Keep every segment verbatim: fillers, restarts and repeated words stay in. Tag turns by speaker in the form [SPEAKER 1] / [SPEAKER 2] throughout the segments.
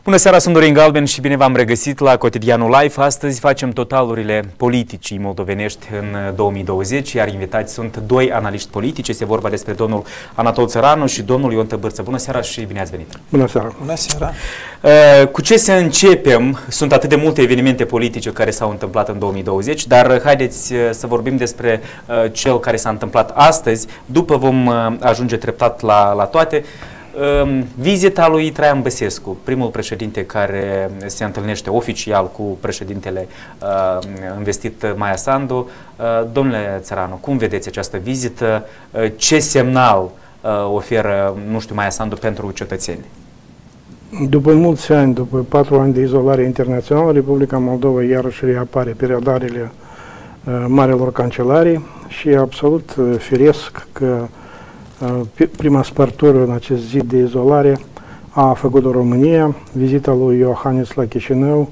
[SPEAKER 1] Bună seara, sunt Dorin Galben și bine v-am regăsit la Cotidianul Live. Astăzi facem totalurile politicii moldovenești în două mii douăzeci, iar invitați sunt doi analiști politici. Este vorba despre domnul Anatol Țăranu și domnul Ion Tăbârță. Bună seara și bine ați venit!
[SPEAKER 2] Bună seara!
[SPEAKER 3] Bună seara!
[SPEAKER 1] Cu ce să începem? Sunt atât de multe evenimente politice care s-au întâmplat în două mii douăzeci, dar haideți să vorbim despre cel care s-a întâmplat astăzi. După vom ajunge treptat la, la toate. Vizita lui Traian Băsescu, primul președinte care se întâlnește oficial cu președintele uh, investit Maia Sandu. Uh, domnule Țăranu, cum vedeți această vizită? Uh, ce semnal uh, oferă, nu știu, Maia Sandu pentru cetățeni?
[SPEAKER 2] După mulți ani, după patru ani de izolare internațională, Republica Moldova iarăși reapare pe radarele uh, marilor cancelarii și e absolut uh, firesc că prima spărtură în acest zid de izolare a făcut-o România. Vizita lui Iohannis la Chișinău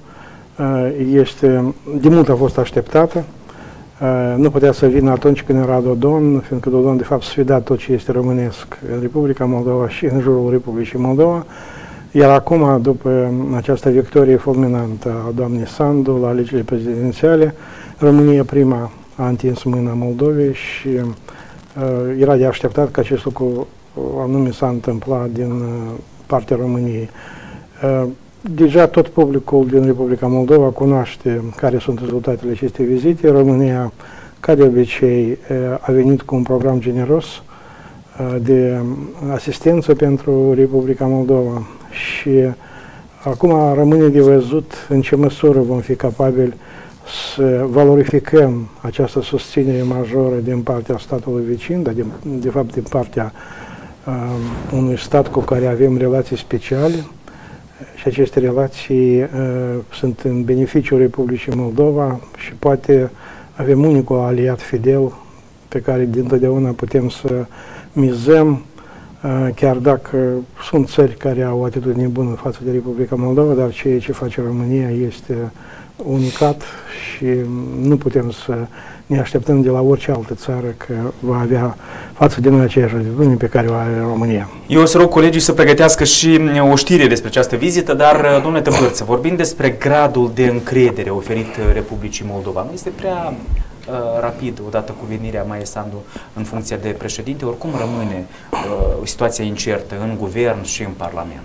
[SPEAKER 2] este, de mult a fost așteptată. Nu putea să vină atunci când era Dodon, fiindcă Dodon de fapt sfida tot ce este românesc în Republica Moldova și în jurul Republicii Moldova. Iar acum, după această victorie fulminantă a doamnei Sandu la alegerile prezidențiale, România prima a întins mâna Moldovei și Uh, era de așteptat că acest lucru anume s-a întâmplat din uh, partea României. Uh, deja tot publicul din Republica Moldova cunoaște care sunt rezultatele acestei vizite. România, ca de obicei, uh, a venit cu un program generos uh, de asistență pentru Republica Moldova și uh, acum rămâne de văzut în ce măsură vom fi capabili să valorificăm această susținere majoră din partea statului vecin, dar de, de fapt din partea uh, unui stat cu care avem relații speciale și aceste relații uh, sunt în beneficiul Republicii Moldova și poate avem unicul aliat fidel pe care dintotdeauna putem să mizăm, uh, chiar dacă sunt țări care au o atitudine bună față de Republica Moldova, dar ceea ce face România este unicat și nu putem să ne așteptăm de la orice altă țară că va avea față de noi aceeași atitudine pe care o are România.
[SPEAKER 1] Eu o să rog colegii să pregătească și o știre despre această vizită, dar, domnule Tăbârță, vorbim despre gradul de încredere oferit Republicii Moldova. Nu este prea uh, rapid, odată cu venirea Maia Sandu în funcția de președinte, oricum rămâne uh, o situație incertă în guvern și în Parlament.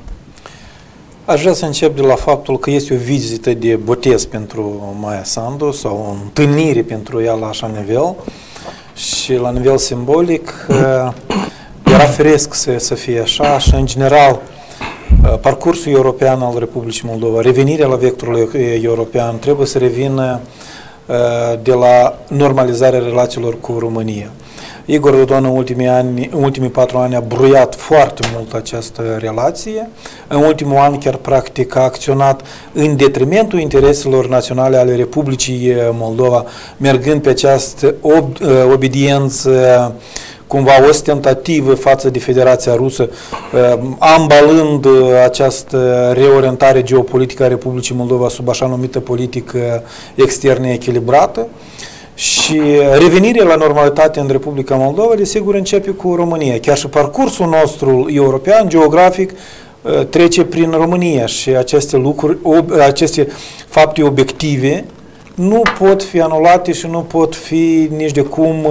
[SPEAKER 3] Aș vrea să încep de la faptul că este o vizită de botez pentru Maia Sandu sau o întâlnire pentru ea la așa nivel și la nivel simbolic era firesc să, să fie așa și în general parcursul european al Republicii Moldova, revenirea la vectorul european trebuie să revină de la normalizarea relațiilor cu România. Igor Dodon în ultimii, ani, în ultimii patru ani a bruiat foarte mult această relație. În ultimul an chiar practic a acționat în detrimentul intereselor naționale ale Republicii Moldova, mergând pe această ob, obediență cumva ostentativă față de Federația Rusă, ambalând această reorientare geopolitică a Republicii Moldova sub așa numită politică externă echilibrată. Și revenirea la normalitate în Republica Moldova, desigur, începe cu România. Chiar și parcursul nostru european, geografic, trece prin România și aceste lucruri, aceste fapte obiective nu pot fi anulate și nu pot fi nici de cum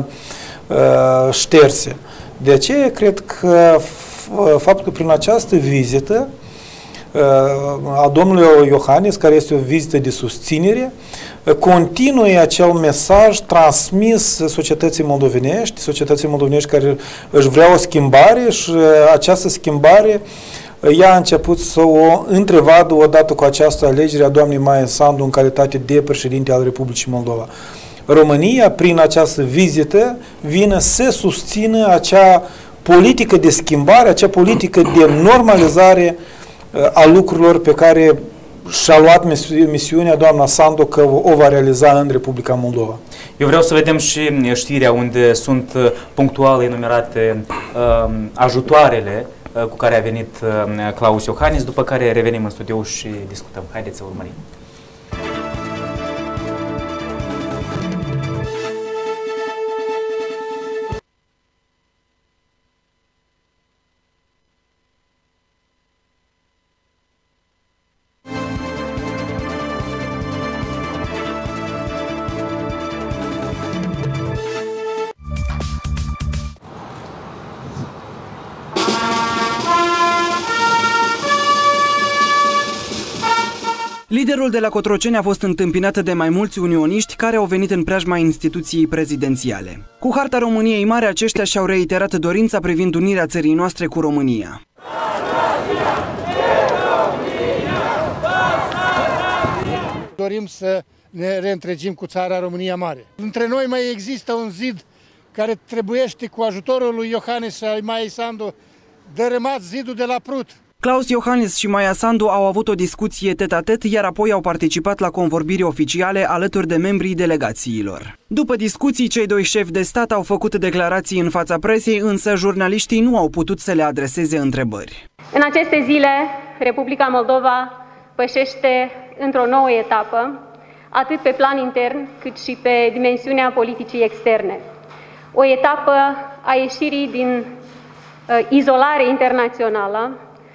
[SPEAKER 3] șterse. De aceea, cred că faptul că prin această vizită a domnului Iohannis, care este o vizită de susținere, continue acel mesaj transmis societății moldovenești, societății moldovenești care își vreau o schimbare și această schimbare ea a început să o întrevadă odată cu această alegere a doamnei Maia Sandu în calitate de președinte al Republicii Moldova. România, prin această vizită, vine să susțină acea politică de schimbare, acea politică de normalizare a lucrurilor pe care și-a luat misiunea doamna Sandu că o va realiza în Republica Moldova.
[SPEAKER 1] Eu vreau să vedem și știrea unde sunt punctual enumerate uh, ajutoarele uh, cu care a venit uh, Claus Iohannis, după care revenim în studio și discutăm. Haideți să urmărim.
[SPEAKER 4] Liderul de la Cotroceni a fost întâmpinat de mai mulți unioniști care au venit în preajma instituției prezidențiale. Cu harta României Mare, aceștia și-au reiterat dorința privind unirea țării noastre cu România.
[SPEAKER 5] Dorim să ne reîntregim cu țara România Mare. Între noi mai există un zid care trebuiește, cu ajutorul lui Iohannis și al Maiei Sandu, dărâmat zidul de la Prut.
[SPEAKER 4] Klaus Iohannis și Maia Sandu au avut o discuție tet-a-tet, iar apoi au participat la convorbiri oficiale alături de membrii delegațiilor. După discuții, cei doi șefi de stat au făcut declarații în fața presei, însă jurnaliștii nu au putut să le adreseze întrebări.
[SPEAKER 6] În aceste zile, Republica Moldova pășește într-o nouă etapă, atât pe plan intern, cât și pe dimensiunea politicii externe. O etapă a ieșirii din uh, izolare internațională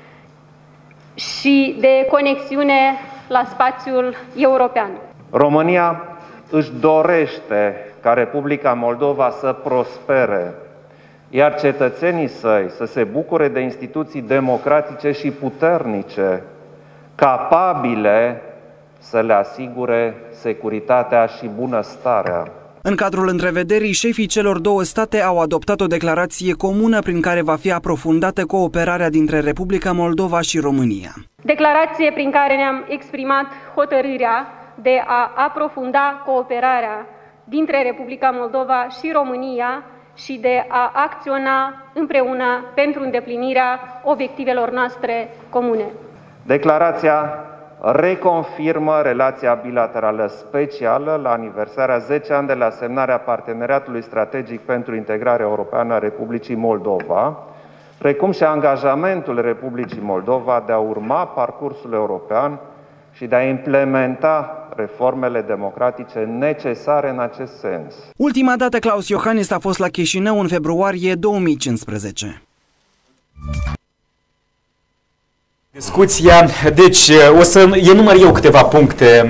[SPEAKER 6] și de conexiune la spațiul european.
[SPEAKER 7] România își dorește ca Republica Moldova să prospere, iar cetățenii săi să se bucure de instituții democratice și puternice, capabile să le asigure securitatea și bunăstarea.
[SPEAKER 4] În cadrul întrevederii, șefii celor două state au adoptat o declarație comună prin care va fi aprofundată cooperarea dintre Republica Moldova și România.
[SPEAKER 6] Declarație prin care ne-am exprimat hotărârea de a aprofunda cooperarea dintre Republica Moldova și România și de a acționa împreună pentru îndeplinirea obiectivelor noastre comune.
[SPEAKER 7] Declarația reconfirmă relația bilaterală specială la aniversarea zece ani de la semnarea Parteneriatului Strategic pentru Integrare Europeană a Republicii Moldova, precum și angajamentul Republicii Moldova de a urma parcursul european și de a implementa reformele democratice necesare în acest sens.
[SPEAKER 4] Ultima dată Klaus Iohannis a fost la Chișinău în februarie două mii cincisprezece.
[SPEAKER 1] Discuția, deci o să enumăr eu câteva puncte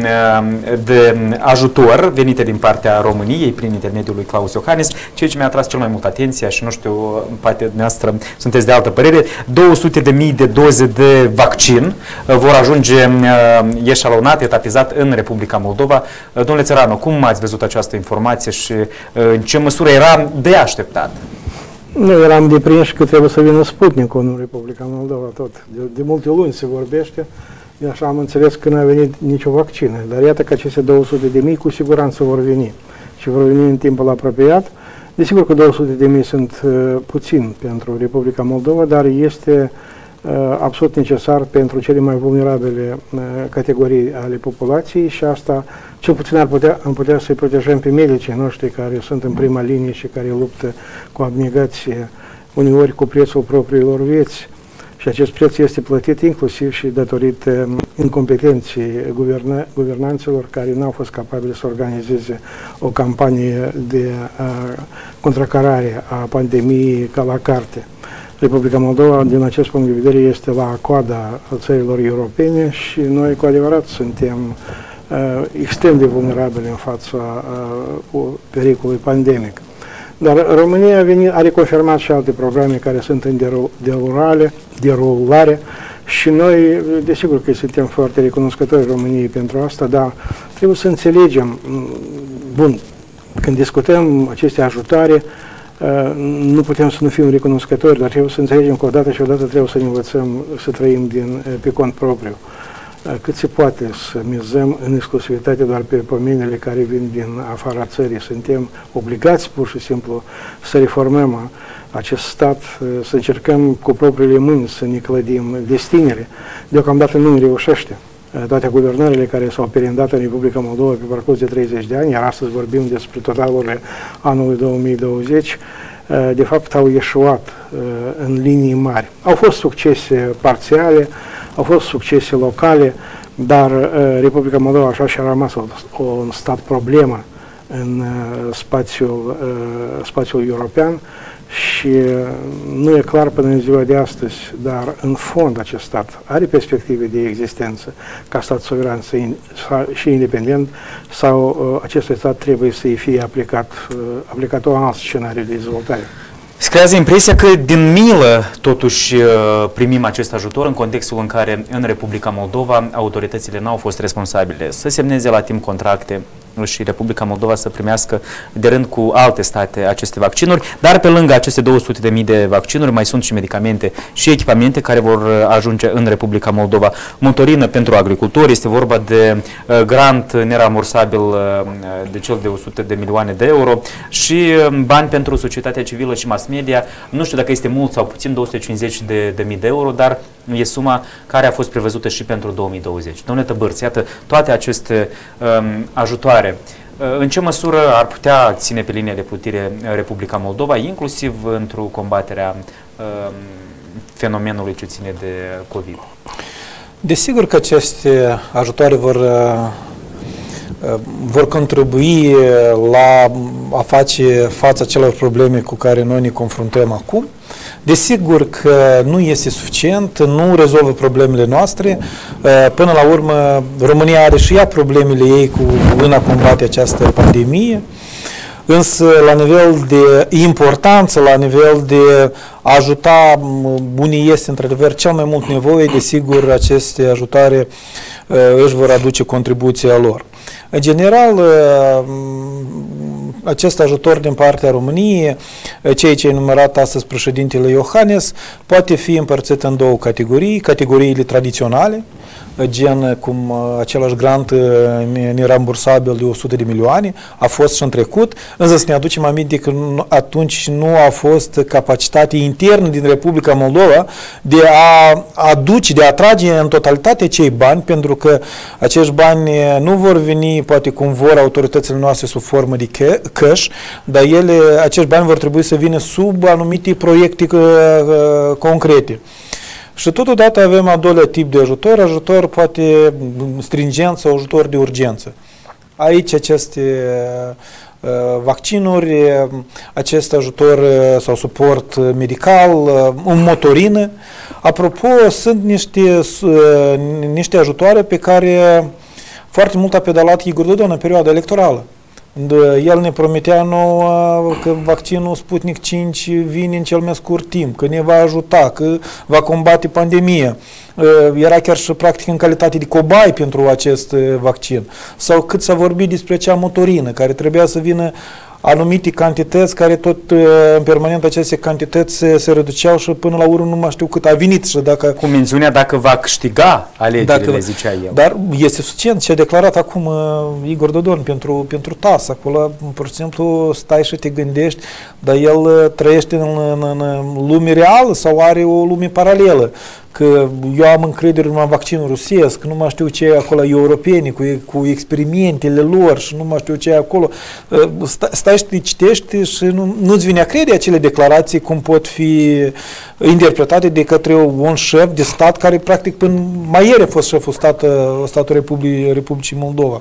[SPEAKER 1] de ajutor venite din partea României prin intermediul lui Klaus Iohannis, ceea ce mi-a atras cel mai mult atenția și nu știu, poate dumneavoastră sunteți de altă părere, două sute de mii de doze de vaccin vor ajunge eșalonat, etapizat în Republica Moldova. Domnule Țăranu, cum ați văzut această informație și în ce măsură era de așteptat?
[SPEAKER 2] Nu eram deprinși că trebuie să vină Sputnicul în Republica Moldova tot. De, de multe luni se vorbește, de așa am înțeles că nu a venit nicio vaccină. Dar iată că aceste două sute de mii cu siguranță vor veni și vor veni în timpul apropiat. Desigur că două sute de mii sunt uh, puțin pentru Republica Moldova, dar este uh, absolut necesar pentru cele mai vulnerabile uh, categorii ale populației și asta cel puțin ar putea, am putea să-i protejăm pe medicii noștri care sunt în prima linie și care luptă cu abnegație, uneori cu prețul propriilor vieți. Și acest preț este plătit inclusiv și datorită incompetenței guverna guvernanților care nu au fost capabili să organizeze o campanie de uh, contracarare a pandemiei ca la carte. Republica Moldova, din acest punct de vedere, este la coada țărilor europene și noi cu adevărat suntem uh, extrem de vulnerabili în fața uh, pericolului pandemic. Dar România a venit, are confirmat și alte programe care sunt în derulare, derulare și noi, desigur că suntem foarte recunoscători României pentru asta, dar trebuie să înțelegem, bun, când discutăm aceste ajutare, nu putem să nu fim recunoscători, dar trebuie să înțelegem că odată și odată trebuie să ne învățăm să trăim din, pe cont propriu. Cât se poate să mizăm în exclusivitate doar pe pomenile care vin din afara țării. Suntem obligați pur și simplu să reformăm acest stat, să încercăm cu propriile mâini să ne clădim destinele. Deocamdată nu reușește. Toate guvernările care s-au perindat în Republica Moldova pe parcurs de treizeci de ani, iar astăzi vorbim despre totalurile anului două mii douăzeci, de fapt au ieșuat în linii mari. Au fost succese parțiale, au fost succese locale, dar Republica Moldova așa și a rămas un stat problemă în spațiul, spațiul european și nu e clar până în ziua de astăzi, dar în fond acest stat are perspective de existență ca stat suveran și independent sau acest stat trebuie să-i fie aplicat, aplicat un alt scenariu de dezvoltare.
[SPEAKER 1] Se creează impresia că din milă totuși primim acest ajutor în contextul în care în Republica Moldova autoritățile n-au fost responsabile să semneze la timp contracte și Republica Moldova să primească de rând cu alte state aceste vaccinuri, dar pe lângă aceste două sute de mii de vaccinuri mai sunt și medicamente și echipamente care vor ajunge în Republica Moldova. Motorină pentru agricultori, este vorba de uh, grant nerambursabil uh, de cel de o sută de milioane de euro și uh, bani pentru societatea civilă și mass media. Nu știu dacă este mult sau puțin, două sute cincizeci de mii de euro, dar e suma care a fost prevăzută și pentru două mii douăzeci. Domnule Tăbărț, iată, toate aceste um, ajutoare, în ce măsură ar putea ține pe linia de plutire Republica Moldova, inclusiv într-o combaterea um, fenomenului ce ține de COVID?
[SPEAKER 3] Desigur că aceste ajutoare vor, vor contribui la a face față acelor probleme cu care noi ne confruntăm acum. Desigur că nu este suficient, nu rezolvă problemele noastre. Până la urmă, România are și ea problemele ei cu, în a combate această pandemie. Însă, la nivel de importanță, la nivel de a ajuta unii este într-adevăr cel mai mult nevoie, desigur, aceste ajutare își vor aduce contribuția lor. În general, acest ajutor din partea României, ceea ce a enumerat astăzi președintele Iohannis, poate fi împărțit în două categorii, categoriile tradiționale, gen cum același grant nerambursabil de o sută de milioane, a fost și în trecut, însă să ne aducem aminte că atunci nu a fost capacitate internă din Republica Moldova de a aduce, de a atrage în totalitate cei bani, pentru că acești bani nu vor veni poate cum vor autoritățile noastre sub formă de cash, dar ele, acești bani vor trebui să vină sub anumite proiecte concrete. Și totodată avem al doilea tip de ajutor, ajutor poate stringent sau ajutor de urgență. Aici aceste uh, vaccinuri, acest ajutor uh, sau suport medical, uh, în motorină. Apropo, sunt niște, uh, niște ajutoare pe care foarte mult a pedalat Igor Dodon în perioada electorală. El ne promitea nouă că vaccinul Sputnik cinci vine în cel mai scurt timp, că ne va ajuta, că va combate pandemia. Era chiar și practic în calitate de cobai pentru acest vaccin. Sau cât s-a vorbit despre acea motorină care trebuia să vină anumite cantități, care tot în permanent aceste cantități se, se reduceau și până la urmă nu mai știu cât a venit. Și dacă,
[SPEAKER 1] cu mențiunea dacă va câștiga alegerile, dacă, zicea el.
[SPEAKER 3] Dar este suficient ce a declarat acum uh, Igor Dodon pentru, pentru T A S. Acolo, pur și simplu, stai și te gândești, dar el uh, trăiește în, în, în lume reală sau are o lume paralelă. Că eu am încredere în vaccinul rusesc, nu mai știu ce e acolo europeni, cu, cu experimentele lor și nu mai știu ce e acolo. Stai, stai și te citești și nu, nu-ți vine a crede acele declarații cum pot fi interpretate de către un șef de stat care practic până mai ieri a fost șeful stat, statului Republicii, Republicii Moldova.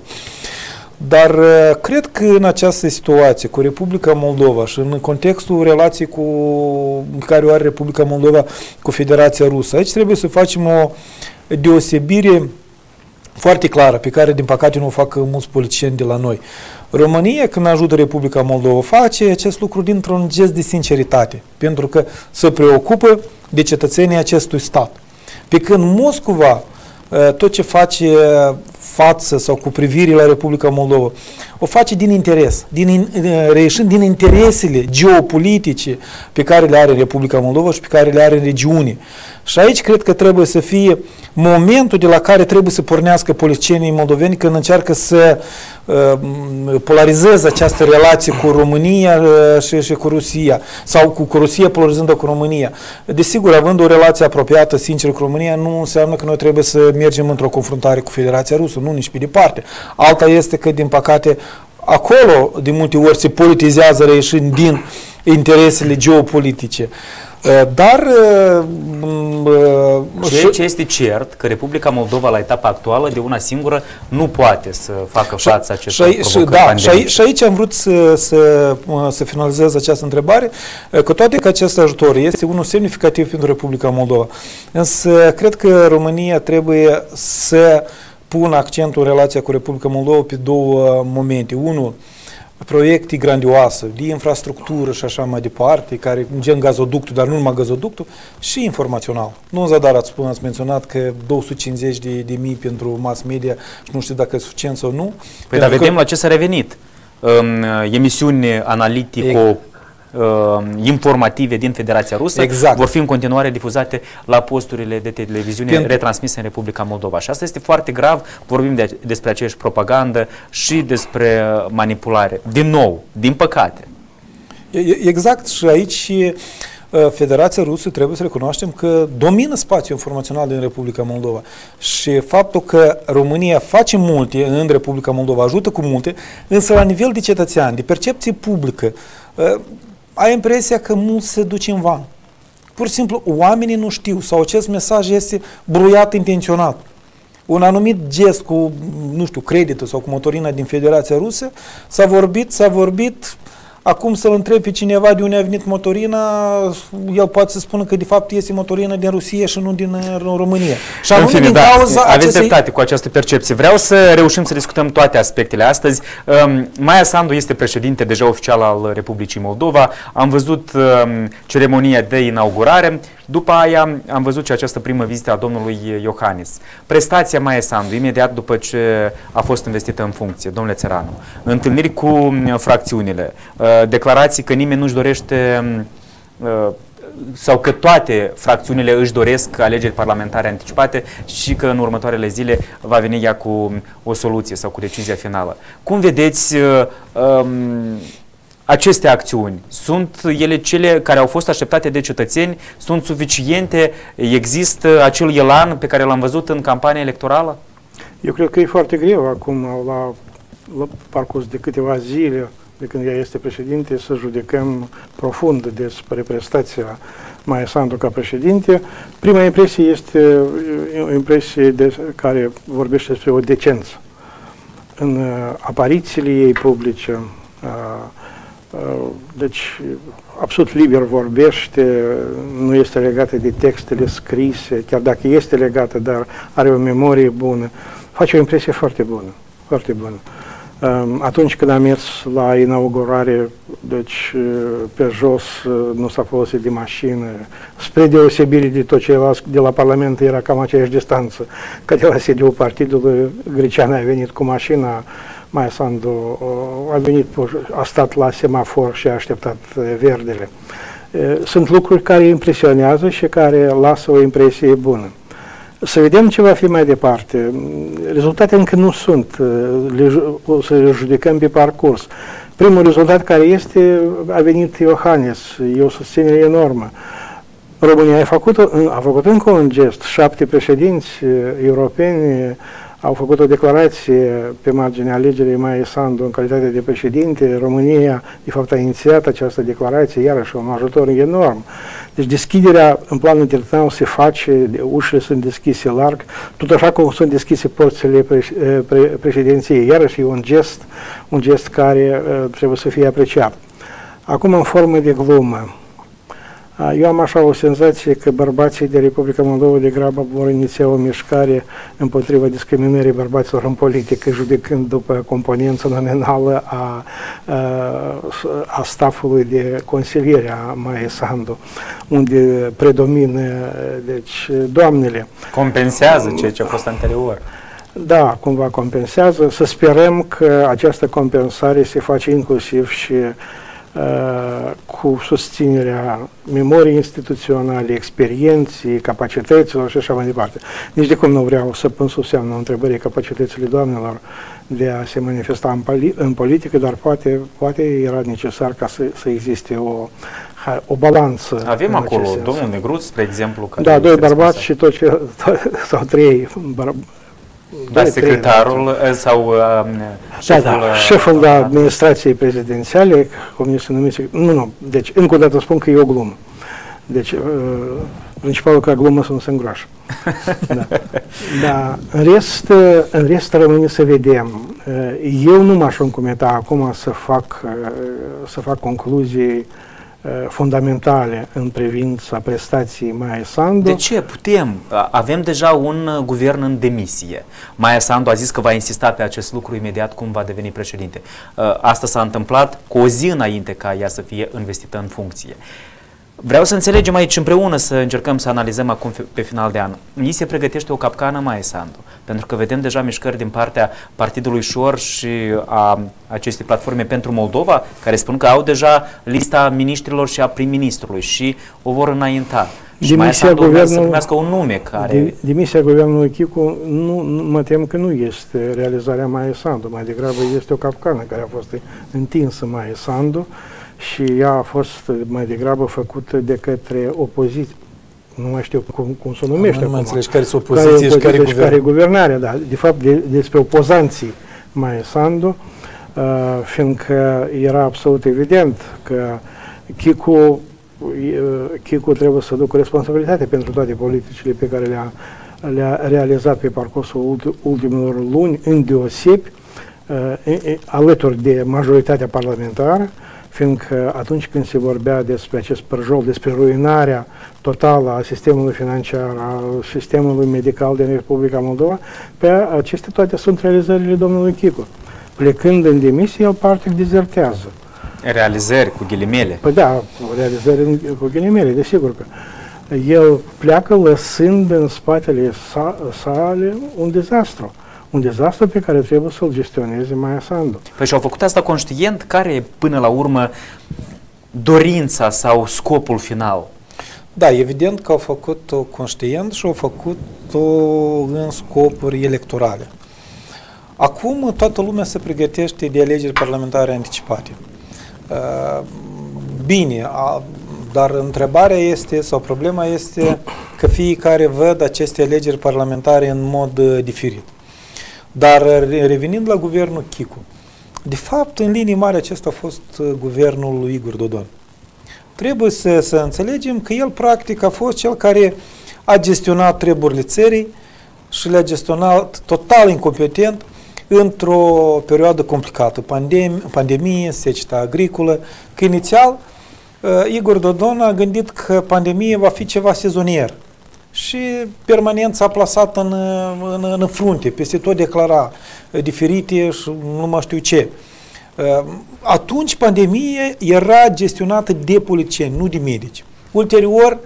[SPEAKER 3] Dar cred că în această situație cu Republica Moldova și în contextul relației cu, care o are Republica Moldova cu Federația Rusă, aici trebuie să facem o deosebire foarte clară, pe care din păcate nu o fac mulți politicieni de la noi. România, când ajută Republica Moldova, face acest lucru dintr-un gest de sinceritate, pentru că se preocupă de cetățenii acestui stat. Pe când Moscova, tot ce face față sau cu privire la Republica Moldova, o face din interes, din, reieșind din interesele geopolitice pe care le are Republica Moldova și pe care le are în regiune. Și aici cred că trebuie să fie momentul de la care trebuie să pornească politicienii moldoveni când încearcă să uh, polarizeze această relație cu România uh, și, și cu Rusia, sau cu, cu Rusia polarizând-o cu România. Desigur, având o relație apropiată, sinceră cu România, nu înseamnă că noi trebuie să mergem într-o confruntare cu Federația Rusă, nu nici pe departe. Alta este că, din păcate, acolo de multe ori se politizează reieșind din interesele geopolitice. Dar
[SPEAKER 1] ceea ce este cert, că Republica Moldova la etapa actuală de una singură nu poate să facă față acestor provocări
[SPEAKER 3] da, pandemice. Și aici am vrut să, să, să finalizez această întrebare, că toate că acest ajutor este unul semnificativ pentru Republica Moldova, însă cred că România trebuie să pună accentul în relația cu Republica Moldova pe două momente. Unul, proiecte grandioase de infrastructură și așa mai departe, care gen gazoductul, dar nu numai gazoductul, și informațional. Nu în zadar ați spus, ați menționat că două sute cincizeci de, de mii pentru mass media și nu știu dacă e suficient sau nu.
[SPEAKER 1] Păi dar vedem că... la ce s-a revenit. Um, emisiuni analitico e... Uh, informative din Federația Rusă
[SPEAKER 3] exact.
[SPEAKER 1] vor fi în continuare difuzate la posturile de televiziune Pentru... retransmise în Republica Moldova. Și asta este foarte grav. Vorbim de, despre aceeași propagandă și despre manipulare. Din nou, din păcate.
[SPEAKER 3] Exact. Și aici uh, Federația Rusă trebuie să recunoaștem că domină spațiul informațional din Republica Moldova. Și faptul că România face multe în Republica Moldova, ajută cu multe, însă la nivel de cetățean, de percepție publică, uh, ai impresia că mult se duce în van. Pur și simplu, oamenii nu știu sau acest mesaj este bruiat intenționat. Un anumit gest cu, nu știu, creditul sau cu motorina din Federația Rusă, s-a vorbit, s-a vorbit, acum să-l întrebi pe cineva de unde a venit motorina, el poate să spună că de fapt este motorina din Rusia și nu din România. Și
[SPEAKER 1] în fine,
[SPEAKER 3] din
[SPEAKER 1] da,
[SPEAKER 3] cauza
[SPEAKER 1] aveți
[SPEAKER 3] acestei...
[SPEAKER 1] dreptate cu această percepție. Vreau să reușim să discutăm toate aspectele astăzi. Um, Maia Sandu este președinte deja oficial al Republicii Moldova. Am văzut um, ceremonia de inaugurare. După aia am văzut și această primă vizită a domnului Iohannis. Prestația Maia Sandu, imediat după ce a fost investită în funcție, domnule Țăranu, întâlniri cu fracțiunile, declarații că nimeni nu-și dorește sau că toate fracțiunile își doresc alegeri parlamentare anticipate și că în următoarele zile va veni ea cu o soluție sau cu decizia finală. Cum vedeți um, aceste acțiuni? Sunt ele cele care au fost așteptate de cetățeni? Sunt suficiente? Există acel elan pe care l-am văzut în campania electorală?
[SPEAKER 2] Eu cred că e foarte greu acum, la, la parcurs de câteva zile, de când ea este președinte, să judecăm profund despre prestația Maia Sandu ca președinte. Prima impresie este o impresie de, care vorbește despre o decență. În uh, aparițiile ei publice, uh, deci absolut liber vorbește, nu este legată de textele scrise, chiar dacă este legată, dar are o memorie bună, face o impresie foarte bună, foarte bună. Atunci când am mers la inaugurare, deci pe jos nu s-a folosit de mașină, spre deosebire de tot ceilalți de la Parlament era cam aceeași distanță, că de la sediul partidului Grecean a venit cu mașina, Maia Sandu a venit, a stat la semafor și a așteptat verdele. Sunt lucruri care impresionează și care lasă o impresie bună. Să vedem ce va fi mai departe. Rezultate încă nu sunt, le, o să le judecăm pe parcurs. Primul rezultat care este, a venit Iohannis, e o susținere enormă. România a făcut, a făcut încă un gest, șapte președinți europeni au făcut o declarație pe marginea alegerii Maia Sandu în calitate de președinte. România, de fapt, a inițiat această declarație, iarăși un ajutor enorm. Deci deschiderea în plan internațional se face, ușile sunt deschise larg, tot așa cum sunt deschise porțile pre, pre, președinției. Iarăși e un gest, un gest care uh, trebuie să fie apreciat. Acum, în formă de glumă, eu am așa o senzație că bărbații de Republica Moldova degrabă vor iniția o mișcare împotriva discriminării bărbaților în politică, judecând după componența nominală a, a, a staffului de consiliere a Maia Sandu, unde predomină, deci, doamnele.
[SPEAKER 1] Compensează ceea ce a fost anterior.
[SPEAKER 2] Da, cumva compensează. Să sperăm că această compensare se face inclusiv și Uh, cu susținerea memoriei instituționale, experienței, capacităților și așa mai departe. Nici de cum nu vreau să pun sub semnul întrebării capacitățile doamnelor de a se manifesta în, poli în politică, dar poate, poate era necesar ca să, să existe o, o balanță.
[SPEAKER 1] Avem acolo domnul Negruț, spre exemplu. Care
[SPEAKER 2] da, doi bărbați și tot ce, sau trei bărbați.
[SPEAKER 1] Da, secretarul trei, sau uh,
[SPEAKER 2] șeful, da, da, șeful de administrației prezidențiale, cum este numit, nu, nu, deci încă o dată spun că e o glumă. Deci, uh, principalul ca glumă să nu se îngroașă. Da. Da. În rest, în rest rămâne să vedem. Eu nu m-aș încumeta acum să fac, să fac concluzii fundamentale în privința prestației Maia Sandu.
[SPEAKER 1] De ce? Putem. Avem deja un guvern în demisie. Maia Sandu a zis că va insista pe acest lucru imediat cum va deveni președinte. Asta s-a întâmplat cu o zi înainte ca ea să fie investită în funcție. Vreau să înțelegem aici împreună, să încercăm să analizăm acum pe final de an. Ni se pregătește o capcană Maia Sandu, pentru că vedem deja mișcări din partea Partidului Șor și a acestei platforme pentru Moldova, care spun că au deja lista miniștrilor și a prim-ministrului și o vor înainta. Și Maia Sandu urmează să primească un nume care...
[SPEAKER 2] Demisia guvernului Chicu, nu, nu, mă tem că nu este realizarea Maia Sandu, mai degrabă este o capcană care a fost întinsă Maia Sandu, și ea a fost mai degrabă făcută de către opoziție. Nu mai știu cum, cum se numește.
[SPEAKER 3] Nu mai înțelegi care sunt
[SPEAKER 2] opoziție,
[SPEAKER 3] opoziție și care,
[SPEAKER 2] și care guvernare. Da. De fapt, de, despre opozanții Maia Sandu, uh, fiindcă era absolut evident că Chicu, uh, Chicu trebuie să ducă responsabilitate pentru toate politicile pe care le-a le-a realizat pe parcursul ultimilor luni, îndeosebi, uh, alături de majoritatea parlamentară, fiindcă atunci când se vorbea despre acest pârjol, despre ruinarea totală a sistemului financiar, a sistemului medical din Republica Moldova, pe acestea toate sunt realizările domnului Chicu. Plecând în demisie, el practic dezertează.
[SPEAKER 1] Realizări cu ghilimele.
[SPEAKER 2] Păi da, realizări cu ghilimele, desigur că. El pleacă lăsând în spatele sa, sale un dezastru. Un dezastru pe care trebuie să-l gestioneze Maia Sandu.
[SPEAKER 1] Păi și-au făcut asta conștient? Care e până la urmă dorința sau scopul final?
[SPEAKER 3] Da, evident că au făcut-o conștient și au făcut-o în scopuri electorale. Acum toată lumea se pregătește de alegeri parlamentare anticipate. Bine, dar întrebarea este, sau problema este că fiecare văd aceste alegeri parlamentare în mod diferit. Dar revenind la guvernul Chicu, de fapt, în linii mari, acesta a fost guvernul lui Igor Dodon. Trebuie să, să înțelegem că el, practic, a fost cel care a gestionat treburile țării și le-a gestionat total incompetent într-o perioadă complicată, pandemie, pandemie, seceta agricolă, că inițial Igor Dodon a gândit că pandemia va fi ceva sezonier. Și permanent s-a plasat în, în, în frunte, peste tot declara diferite și nu mai știu ce. Atunci pandemia era gestionată de politicieni, nu de medici. Ulterior,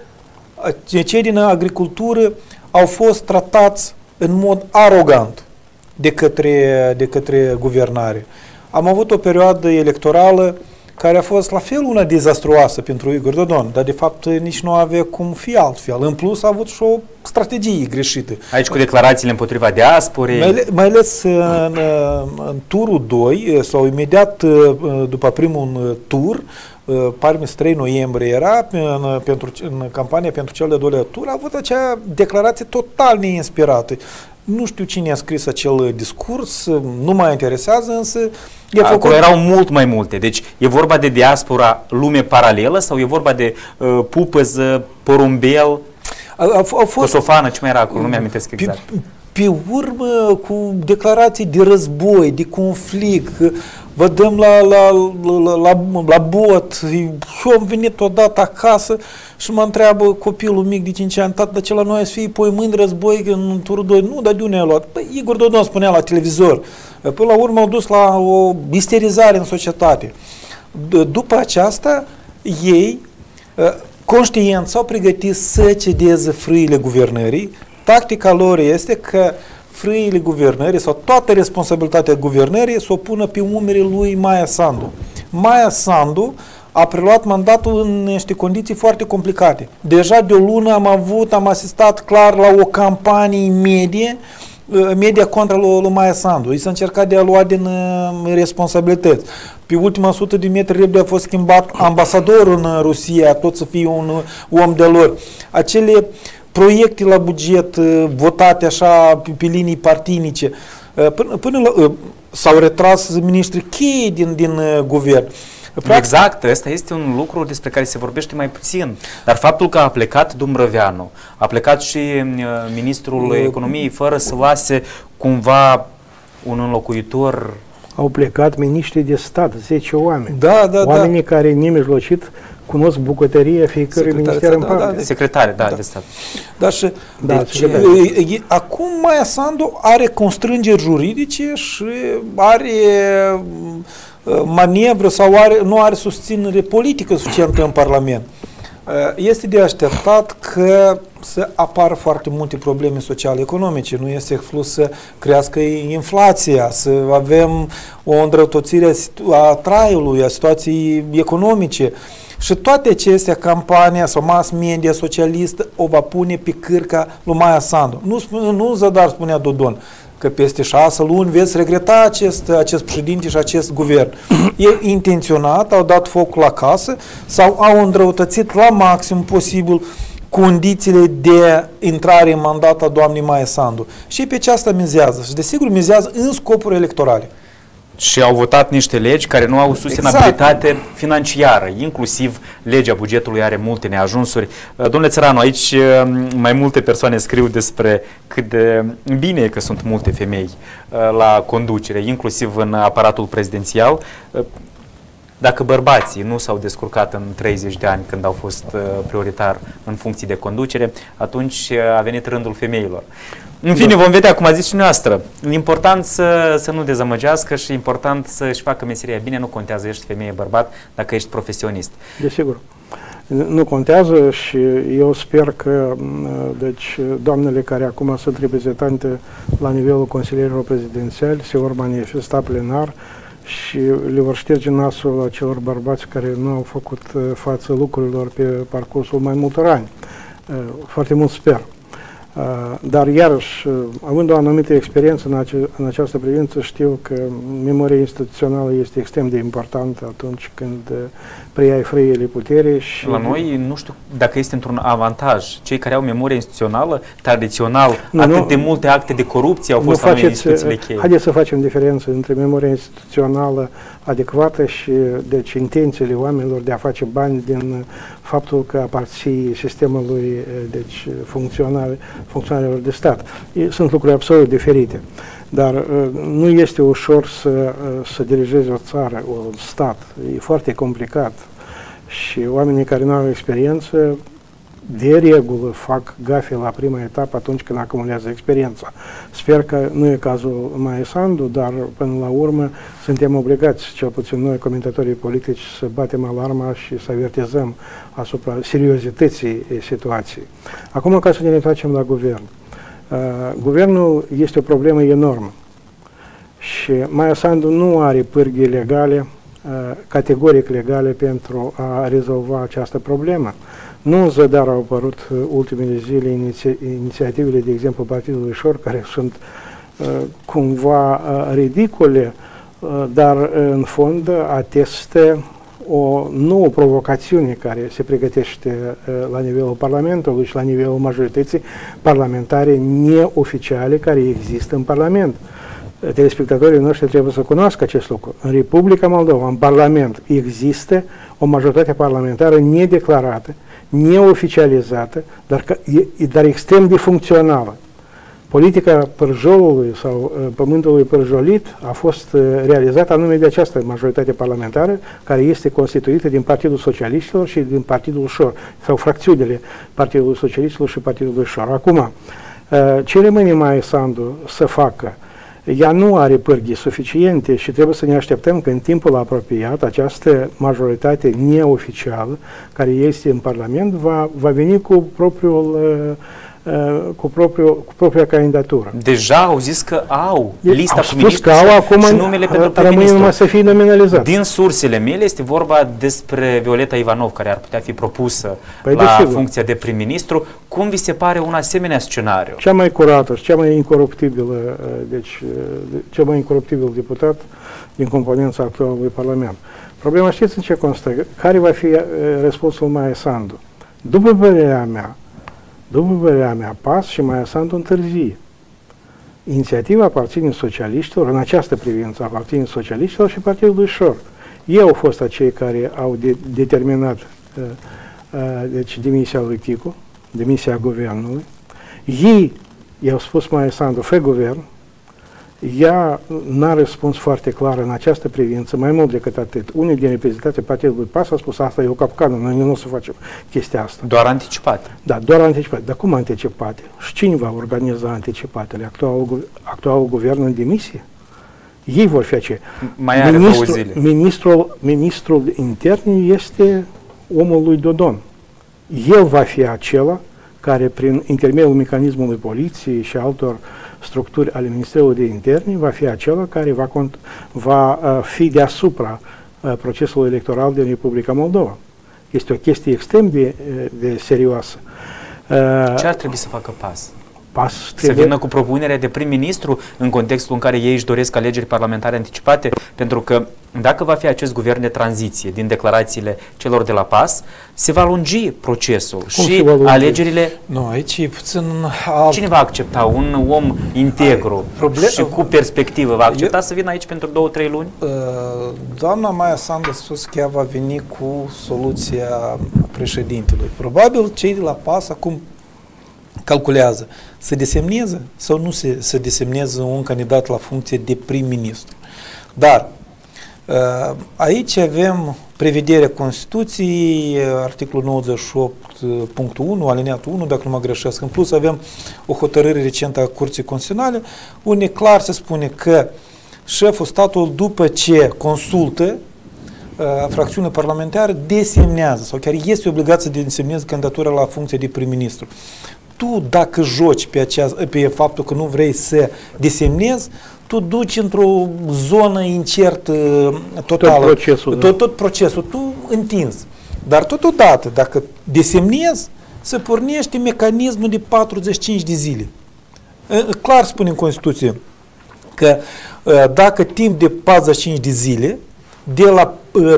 [SPEAKER 3] cei din agricultură au fost tratați în mod arogant de către, de către guvernare. Am avut o perioadă electorală care a fost la fel una dezastruoasă pentru Igor Dodon, dar de fapt nici nu avea cum fi altfel. În plus a avut și o strategie greșită.
[SPEAKER 1] Aici cu declarațiile împotriva diasporei.
[SPEAKER 3] Mai, mai ales în, în turul doi, sau imediat după primul tur, parmi trei noiembrie era, în, pentru, în campania pentru cel de-al doilea tur, a avut acea declarație total neinspirată. Nu știu cine a scris acel discurs, nu mă interesează, însă...
[SPEAKER 1] E Acolo făcut... erau mult mai multe. Deci e vorba de diaspora, lume paralelă, sau e vorba de uh, pupăză, porumbel, a, a, a fost... kosofană, ce mai era acolo, nu mi-amintesc exact.
[SPEAKER 3] Pe, pe urmă, cu declarații de război, de conflict, vă dăm la, la, la, la, la bot, și am venit odată acasă și mă întreabă copilul mic de cinci ani, tată, dar ce la noi să fie poi mâini război în turul doi? Nu, dar de unde ai luat? Păi Igor Dodon spunea la televizor. Până la urmă au dus la o isterizare în societate. După aceasta, ei, conștient, s-au pregătit să cedeze frâile guvernării. Tactica lor este că frâile guvernării sau toată responsabilitatea guvernării să o pună pe umerii lui Maia Sandu. Maia Sandu a preluat mandatul în niște condiții foarte complicate. Deja de o lună am avut, am asistat clar la o campanie medie, media contra lui, lui Maia Sandu. I s-a încercat de a lua din uh, responsabilități. Pe ultima sută de metri repede a fost schimbat ambasadorul în Rusia, tot să fie un uh, om de lor. Acele proiecte la buget uh, votate așa pe, pe linii partinice, uh, până, până la, uh, s-au retras ministrii cheie din, din uh, guvern.
[SPEAKER 1] Practic, exact, ăsta este un lucru despre care se vorbește mai puțin. Dar faptul că a plecat Dumbrăveanu, a plecat și uh, ministrul uh, economiei fără să lase cumva un înlocuitor
[SPEAKER 2] au plecat miniștri de stat, zece oameni.
[SPEAKER 3] Da, da,
[SPEAKER 2] Oamenii
[SPEAKER 3] da.
[SPEAKER 2] care nemijlocit cunosc bucătăria fiecărui minister în parte.
[SPEAKER 3] Da, da,
[SPEAKER 1] secretare, da,
[SPEAKER 3] da,
[SPEAKER 1] de stat.
[SPEAKER 3] Da, și
[SPEAKER 2] da,
[SPEAKER 3] deci, e, e, acum Maia Sandu are constrângeri juridice și are manevră sau are, nu are susținere politică suficientă în Parlament. Este de așteptat că să apară foarte multe probleme sociale-economice. Nu este exclus să crească inflația, să avem o îndrăutățire a traiului, a situației economice. Și toate acestea, campania sau mass media socialistă o va pune pe cârca lui Maia Sandu. Nu, nu Zadar spunea Dodon că peste șase luni veți regreta acest, acest președinte și acest guvern. E intenționat, au dat foc la casă sau au îndrăutățit la maxim posibil condițiile de intrare în mandat a doamnei Maia Sandu. Și pe aceasta mizează. Și desigur mizează în scopuri electorale.
[SPEAKER 1] Și au votat niște legi care nu au sustenabilitate exact. financiară, inclusiv legea bugetului are multe neajunsuri. Domnule Țăranu, aici mai multe persoane scriu despre cât de bine e că sunt multe femei la conducere, inclusiv în aparatul prezidențial. Dacă bărbații nu s-au descurcat în treizeci de ani când au fost prioritar în funcții de conducere, atunci a venit rândul femeilor. În fine, vom vedea, cum a zis și noastră. Important să, să nu dezamăgească și important să-și facă meseria bine. Nu contează, ești femeie, bărbat, dacă ești profesionist.
[SPEAKER 2] Desigur. Nu contează și eu sper că deci, doamnele care acum sunt reprezentante la nivelul consilierilor prezidențiali se vor manifesta plenar și le vor șterge nasul acelor bărbați care nu au făcut față lucrurilor pe parcursul mai multor ani. Foarte mult sper. Dar iarăși, având o anumită experiență în, ace în această privință, știu că memoria instituțională este extrem de importantă atunci când preiai frâiele puterii. Și
[SPEAKER 1] la noi, nu știu dacă este într-un avantaj. Cei care au memoria instituțională, tradițional, nu, atât nu, de multe acte de corupție au fost la noi în instituțiile cheie.
[SPEAKER 2] Haideți să facem diferență între memoria instituțională adecvată și deci intențiile oamenilor de a face bani din faptul că aparții sistemului deci funcționare funcționarilor de stat. Sunt lucruri absolut diferite. Dar uh, nu este ușor să, uh, să dirigezi o țară, un stat. E foarte complicat. Și oamenii care nu au experiență, de regulă, fac gafe la prima etapă atunci când acumulează experiența. Sper că nu e cazul Maia Sandu, dar până la urmă suntem obligați, cel puțin noi, comentatorii politici, să batem alarma și să avertizăm asupra seriozității situației. Acum, ca să ne întoarcem la guvern. Uh, guvernul este o problemă enormă și Maia Sandu nu are pârghii legale, uh, categoric legale pentru a rezolva această problemă. Nu în zadar au apărut uh, ultimele zile iniți inițiativele, de exemplu, Partidului Șor, care sunt uh, cumva uh, ridicole, uh, dar uh, în fond atestă o nouă provocațiune care se pregătește uh, la nivelul Parlamentului și la nivelul majorității parlamentare neoficiale care există în Parlament. Telespectatorii noștri trebuie să cunoască acest lucru. În Republica Moldova, în Parlament, există o majoritate parlamentară nedeclarată, neoficializată, dar, dar extrem de funcțională. Politica pârjolului sau uh, pământului pârjolit a fost uh, realizată anume de această majoritate parlamentară, care este constituită din Partidul Socialiștilor și din Partidul Șor, sau fracțiunile Partidului Socialiștilor și Partidului Șor. Acum, uh, ce rămâne Maia Sandu să facă? Ea nu are pârghii suficiente și trebuie să ne așteptăm că în timpul apropiat această majoritate neoficială care este în Parlament va, va veni cu propriul uh, cu, propriu, cu propria candidatură.
[SPEAKER 1] Deja au zis că au lista
[SPEAKER 2] au
[SPEAKER 1] cu miniștri și numele pentru
[SPEAKER 2] prim-ministru. Să fie nominalizat.
[SPEAKER 1] Din sursele mele este vorba despre Violeta Ivanov, care ar putea fi propusă
[SPEAKER 2] păi
[SPEAKER 1] la
[SPEAKER 2] desigur.
[SPEAKER 1] funcția de prim-ministru. Cum vi se pare un asemenea scenariu?
[SPEAKER 2] Cea mai curată și cea mai incoruptibilă, deci cel mai incoruptibil deputat din componența actualului Parlament. Problema știți în ce constă? Care va fi răspunsul Maia Sandu? După părerea mea, După părerea mea, P A S și Maia Sandu întârzie. Inițiativa aparține socialiștilor, în această privință aparține socialiștilor și Partidului Șor. Ei au fost acei care au de determinat uh, uh, deci, demisia lui Ticu, demisia guvernului. Ei i-au spus Maia Sandu, fă guvern, ea n-a răspuns foarte clar în această privință, mai mult decât atât. Unii din reprezentanții Partidului PAS a spus asta e o capcană, noi nu o să facem chestia asta.
[SPEAKER 1] Doar anticipat.
[SPEAKER 2] Da, doar anticipat. Dar cum anticipate? Și cine va organiza anticipatele? Actualul, actualul guvern în demisie? Ei vor fi aceia.
[SPEAKER 1] Mai are
[SPEAKER 2] ministrul,
[SPEAKER 1] două zile.
[SPEAKER 2] Ministrul, ministrul intern este omul lui Dodon. El va fi acela care, prin intermediul mecanismului poliției și altor structuri ale Ministerului de Interne, va fi acela care va, va uh, fi deasupra uh, procesului electoral din Republica Moldova. Este o chestie extrem de, de serioasă. Uh,
[SPEAKER 1] Ce ar trebui să facă PAS?
[SPEAKER 2] PAS
[SPEAKER 1] Să
[SPEAKER 2] trebuie...
[SPEAKER 1] vină cu propunerea de prim-ministru în contextul în care ei își doresc alegeri parlamentare anticipate? Pentru că dacă va fi acest guvern de tranziție din declarațiile celor de la PAS, se va lungi procesul. Cum și alegerile...
[SPEAKER 3] Nu, aici e puțin alt...
[SPEAKER 1] Cine va accepta? Un om integru Proble... și cu perspectivă va accepta Eu... să vină aici pentru două, trei luni?
[SPEAKER 3] Doamna Maia Sandu a spus că ea va veni cu soluția președintelui. Probabil cei de la PAS acum calculează să desemneze sau nu se, să desemneze un candidat la funcție de prim-ministru. Dar aici avem prevederea Constituției, articolul nouăzeci și opt punctul unu, alineatul unu, dacă nu mă greșesc. În plus avem o hotărâre recentă a Curții Constituționale, unde clar se spune că șeful statului, după ce consultă fracțiunea parlamentară, desemnează sau chiar este obligat să desemneze candidatura la funcție de prim-ministru. Tu, dacă joci pe, acea, pe faptul că nu vrei să desemnezi, tu duci într-o zonă incertă totală.
[SPEAKER 2] Tot procesul.
[SPEAKER 3] Tot, tot procesul. Tu întinzi. Dar totodată, dacă desemnezi, se pornește mecanismul de patruzeci și cinci de zile. Clar spune în Constituție că dacă timp de patruzeci și cinci de zile, de la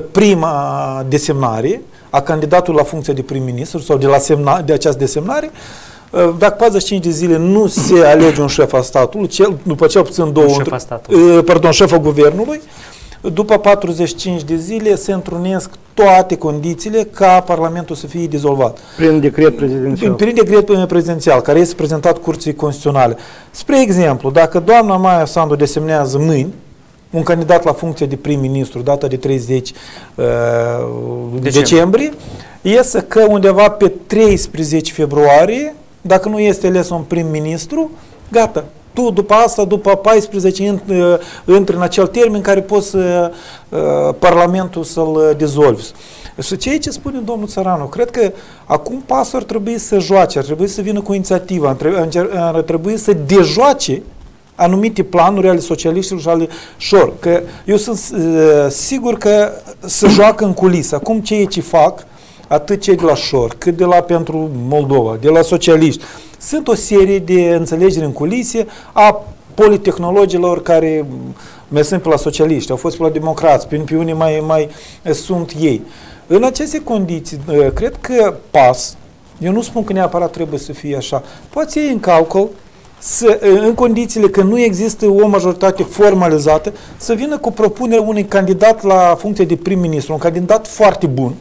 [SPEAKER 3] prima desemnare a candidatului la funcția de prim-ministru sau de la semna, de această desemnare, dacă patruzeci și cinci de zile nu se alege un șef al statului, cel, după cel puțin două,
[SPEAKER 1] șef al statului.
[SPEAKER 3] pardon, șeful guvernului, după patruzeci și cinci de zile se întrunesc toate condițiile ca Parlamentul să fie dizolvat.
[SPEAKER 2] Prin decret prezidențial.
[SPEAKER 3] Prin decret prezidențial, care este prezentat Curții Constituționale. Spre exemplu, dacă doamna Maia Sandu desemnează mâini un candidat la funcție de prim-ministru, data de treizeci uh, decembrie, decembrie, iese că undeva pe treisprezece februarie, dacă nu este ales un prim-ministru, gata. Tu după asta, după paisprezece, intri în acel termen care poți să, uh, Parlamentul să-l dizolvi. Și ceea ce spune domnul Țăranu, cred că acum PAS ar trebui să joace, ar trebui să vină cu inițiativa, ar trebui, ar trebui să dejoace anumite planuri ale socialiștilor și ale șor. Că eu sunt uh, sigur că se joacă în culisă. Acum ceea ce fac, atât cei de la șor, cât de la Pentru Moldova, de la socialiști, sunt o serie de înțelegeri în culise a politehnologilor care mai sunt pe la socialiști, au fost pe la democrați, pe unii mai, mai sunt ei. În aceste condiții, uh, cred că PAS, eu nu spun că neapărat trebuie să fie așa, poate iei în calcul să, în condițiile că nu există o majoritate formalizată, să vină cu propunerea unui candidat la funcție de prim-ministru, un candidat foarte bun.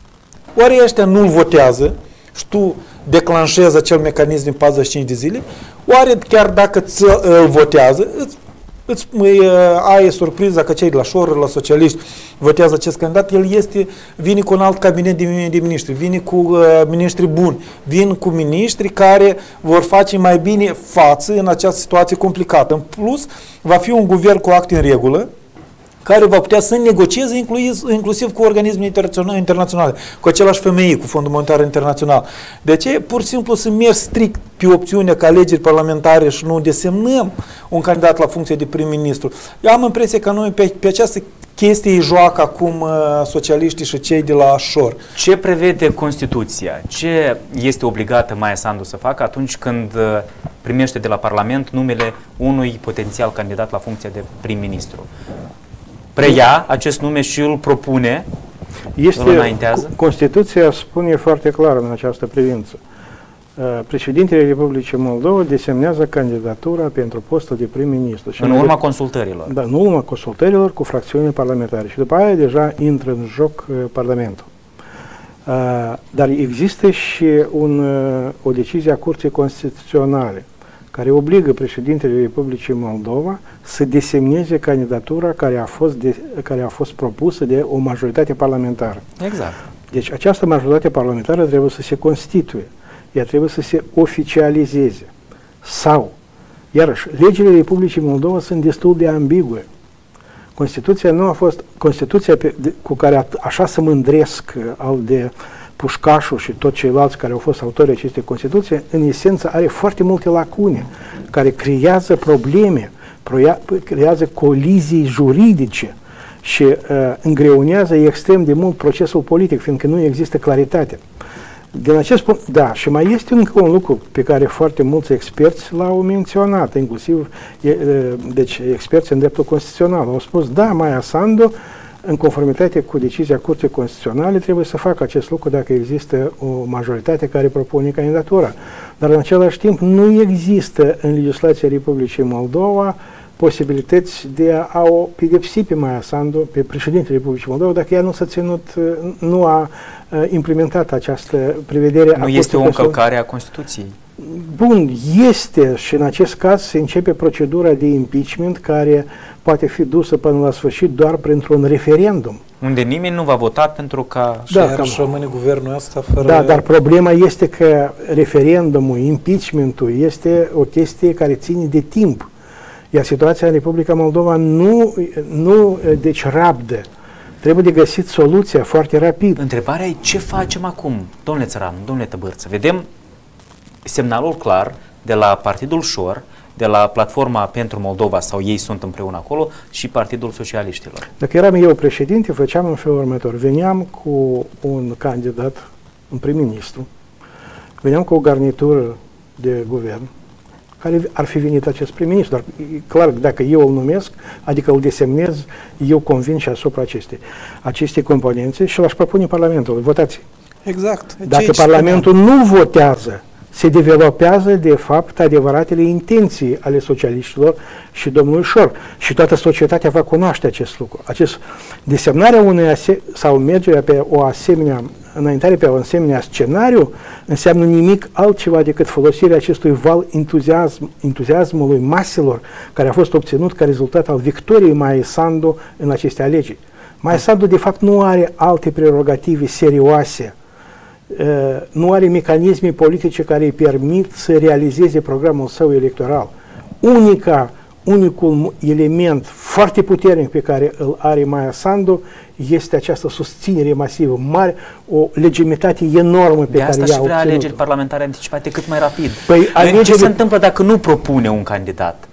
[SPEAKER 3] Oare ăștia nu-l votează și tu declanșezi acel mecanism din patruzeci și cinci de zile? Oare chiar dacă îl votează, îți, îți ai surpriza că cei de la șor, la socialiști votează acest candidat, el este, vine cu un alt cabinet de, de miniștri, vine cu uh, miniștri buni, vin cu miniștri care vor face mai bine față în această situație complicată. În plus, va fi un guvern cu acte în regulă, care va putea să negocieze inclusiv, inclusiv cu organisme internaționale, cu același F M I, cu Fondul Monetar Internațional. De aceea, pur și simplu, să merg strict pe opțiunea ca alegeri parlamentare și nu desemnăm un candidat la funcție de prim-ministru. Eu am impresia că noi pe, pe această chestie îi joacă acum uh, socialiștii și cei de la șor.
[SPEAKER 1] Ce prevede Constituția? Ce este obligată Maia Sandu să facă atunci când uh, primește de la Parlament numele unui potențial candidat la funcția de prim-ministru? Preia acest nume și îl propune,
[SPEAKER 2] este,
[SPEAKER 1] îl înaintează?
[SPEAKER 2] Constituția spune foarte clar în această privință. Președintele Republicii Moldova desemnează candidatura pentru postul de prim-ministru.
[SPEAKER 1] În urma consultărilor.
[SPEAKER 2] Da, în urma consultărilor cu fracțiunile parlamentare. Și după aia deja intră în joc uh, Parlamentul. Uh, dar există și un, uh, o decizie a Curții Constituționale care obligă președintele Republicii Moldova să desemneze candidatura care a fost, de, care a fost propusă de o majoritate parlamentară.
[SPEAKER 1] Exact.
[SPEAKER 2] Deci această majoritate parlamentară trebuie să se constituie, ea trebuie să se oficializeze. Sau, iarăși, legile Republicii Moldova sunt destul de ambigue. Constituția nu a fost, Constituția pe, de, cu care a, așa se mândresc al de Pușcașu și toți ceilalți care au fost autorii acestei Constituții, în esență are foarte multe lacune, care creează probleme, proia, creează colizii juridice și uh, îngreunează extrem de mult procesul politic, fiindcă nu există claritate. Din acest punct, da, și mai este încă un lucru pe care foarte mulți experți l-au menționat, inclusiv e, deci, experți în dreptul constituțional. Au spus, da, Maia Sandu, în conformitate cu decizia Curții Constituționale, trebuie să facă acest lucru dacă există o majoritate care propune candidatura. Dar în același timp nu există în legislația Republicii Moldova posibilități de a o pedepsi pe Maia Sandu, pe președintele Republicii Moldova, dacă ea nu s-a ținut, nu a implementat această prevedere.
[SPEAKER 1] Nu este o încălcare a Constituției.
[SPEAKER 2] Bun, este și în acest caz se începe procedura de impeachment care poate fi dusă până la sfârșit doar printr-un referendum.
[SPEAKER 1] Unde nimeni nu va vota pentru ca...
[SPEAKER 3] Și da, iarăși rămâne guvernul ăsta fără...
[SPEAKER 2] Da, dar problema este că referendumul, impeachmentul este o chestie care ține de timp. Iar situația în Republica Moldova nu, nu deci rabdă. Trebuie de găsit soluția foarte rapid.
[SPEAKER 1] Întrebarea e ce facem acum, domnule Țăranu, domnule Tăbărță? Vedem semnalul clar de la Partidul Șor, de la Platforma pentru Moldova, sau ei sunt împreună acolo, și Partidul Socialiștilor.
[SPEAKER 2] Dacă eram eu președinte, făceam în felul următor. Veneam cu un candidat, un prim-ministru, veneam cu o garnitură de guvern, care ar fi venit acest prim-ministru. Dar e clar, dacă eu îl numesc, adică îl desemnez, eu convin și asupra acestei, acestei componențe și l-aș propune Parlamentului. Votați.
[SPEAKER 3] Exact.
[SPEAKER 2] Dacă Parlamentul nu votează, se developează, de fapt, adevăratele intenții ale socialiștilor și domnului Șor. Și toată societatea va cunoaște acest lucru. Acest, desemnarea unei ase- sau mergerea pe o asemenea, înaintare pe un asemenea scenariu înseamnă nimic altceva decât folosirea acestui val entuziasm, entuziasmului maselor care a fost obținut ca rezultat al victoriei Maia Sandu în aceste alegeri. Maia Sandu, de fapt, nu are alte prerogative serioase. Uh, nu are mecanisme politice care îi permit să realizeze programul său electoral. Unica, unicul element foarte puternic pe care îl are Maia Sandu este această susținere masivă, mare, o legitimitate enormă pe
[SPEAKER 1] de
[SPEAKER 2] care
[SPEAKER 1] asta
[SPEAKER 2] ea
[SPEAKER 1] și vrea
[SPEAKER 2] obținut.
[SPEAKER 1] alegeri parlamentare anticipate cât mai rapid.
[SPEAKER 2] Păi, alegeri...
[SPEAKER 1] Ce se întâmplă dacă nu propune un candidat?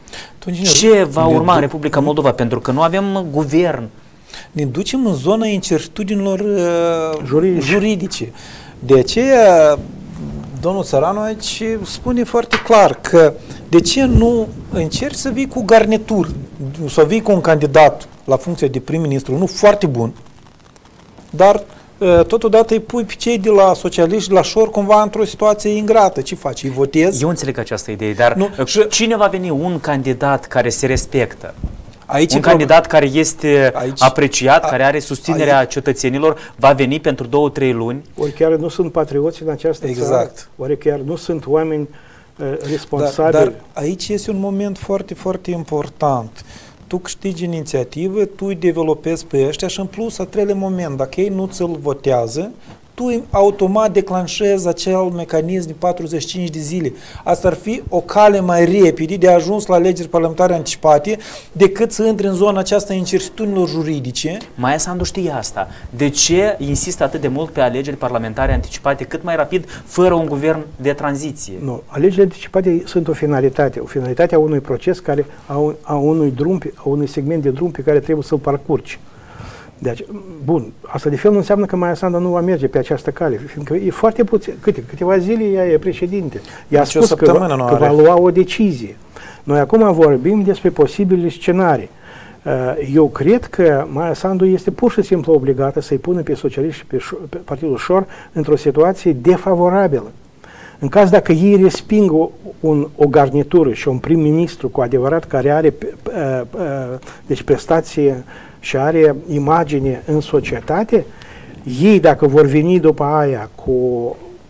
[SPEAKER 1] Ce va urma în Republica Moldova? Pentru că nu avem guvern.
[SPEAKER 3] Ne ducem în zona incertitudinilor uh,
[SPEAKER 2] juridice.
[SPEAKER 3] juridice. De aceea, domnul Țăranu aici spune foarte clar că de ce nu încerci să vii cu garnitură, să vii cu un candidat la funcția de prim-ministru, nu foarte bun, dar totodată îi pui pe cei de la socialiști, la Șor, cumva într-o situație ingrată. Ce faci? Îi votezi?
[SPEAKER 1] Eu înțeleg această idee, dar nu, cine va veni un candidat care se respectă? Aici un candidat care este aici, apreciat, a, care are susținerea aici, cetățenilor, va veni pentru două, trei luni.
[SPEAKER 2] Ori chiar nu sunt patrioți în această
[SPEAKER 3] exact.
[SPEAKER 2] țară, ori chiar nu sunt oameni uh, responsabili.
[SPEAKER 3] Dar, dar aici este un moment foarte, foarte important. Tu câștigi inițiativă, tu îi developezi pe ăștia și în plus, a treilea moment, dacă ei nu ți-l votează, tu automat declanșezi acel mecanism de patruzeci și cinci de zile. Asta ar fi o cale mai repede de ajuns la alegeri parlamentare anticipate decât să intri în zona aceasta incertitudinilor juridice.
[SPEAKER 1] Maia Sandu știe asta. De ce insistă atât de mult pe alegeri parlamentare anticipate cât mai rapid, fără un guvern de tranziție?
[SPEAKER 2] Nu. Alegerile anticipate sunt o finalitate, o finalitate a unui proces, care, a, un, a unui drum, a unui segment de drum pe care trebuie să-l parcurgi. Deci, bun, asta de fel nu înseamnă că Maia Sandu nu va merge pe această cale, fiindcă e foarte puțin, câte, câteva zile ea e președinte. Ea a spus că, va, că va lua o decizie. Noi acum vorbim despre posibile scenarii. Eu cred că Maia Sandu este pur și simplu obligată să-i pună pe socialiști și pe, pe Partidul Șor într-o situație defavorabilă. În caz dacă ei resping o, un, o garnitură și un prim-ministru cu adevărat care are uh, uh, deci prestație și are imagine în societate, ei dacă vor veni după aia cu,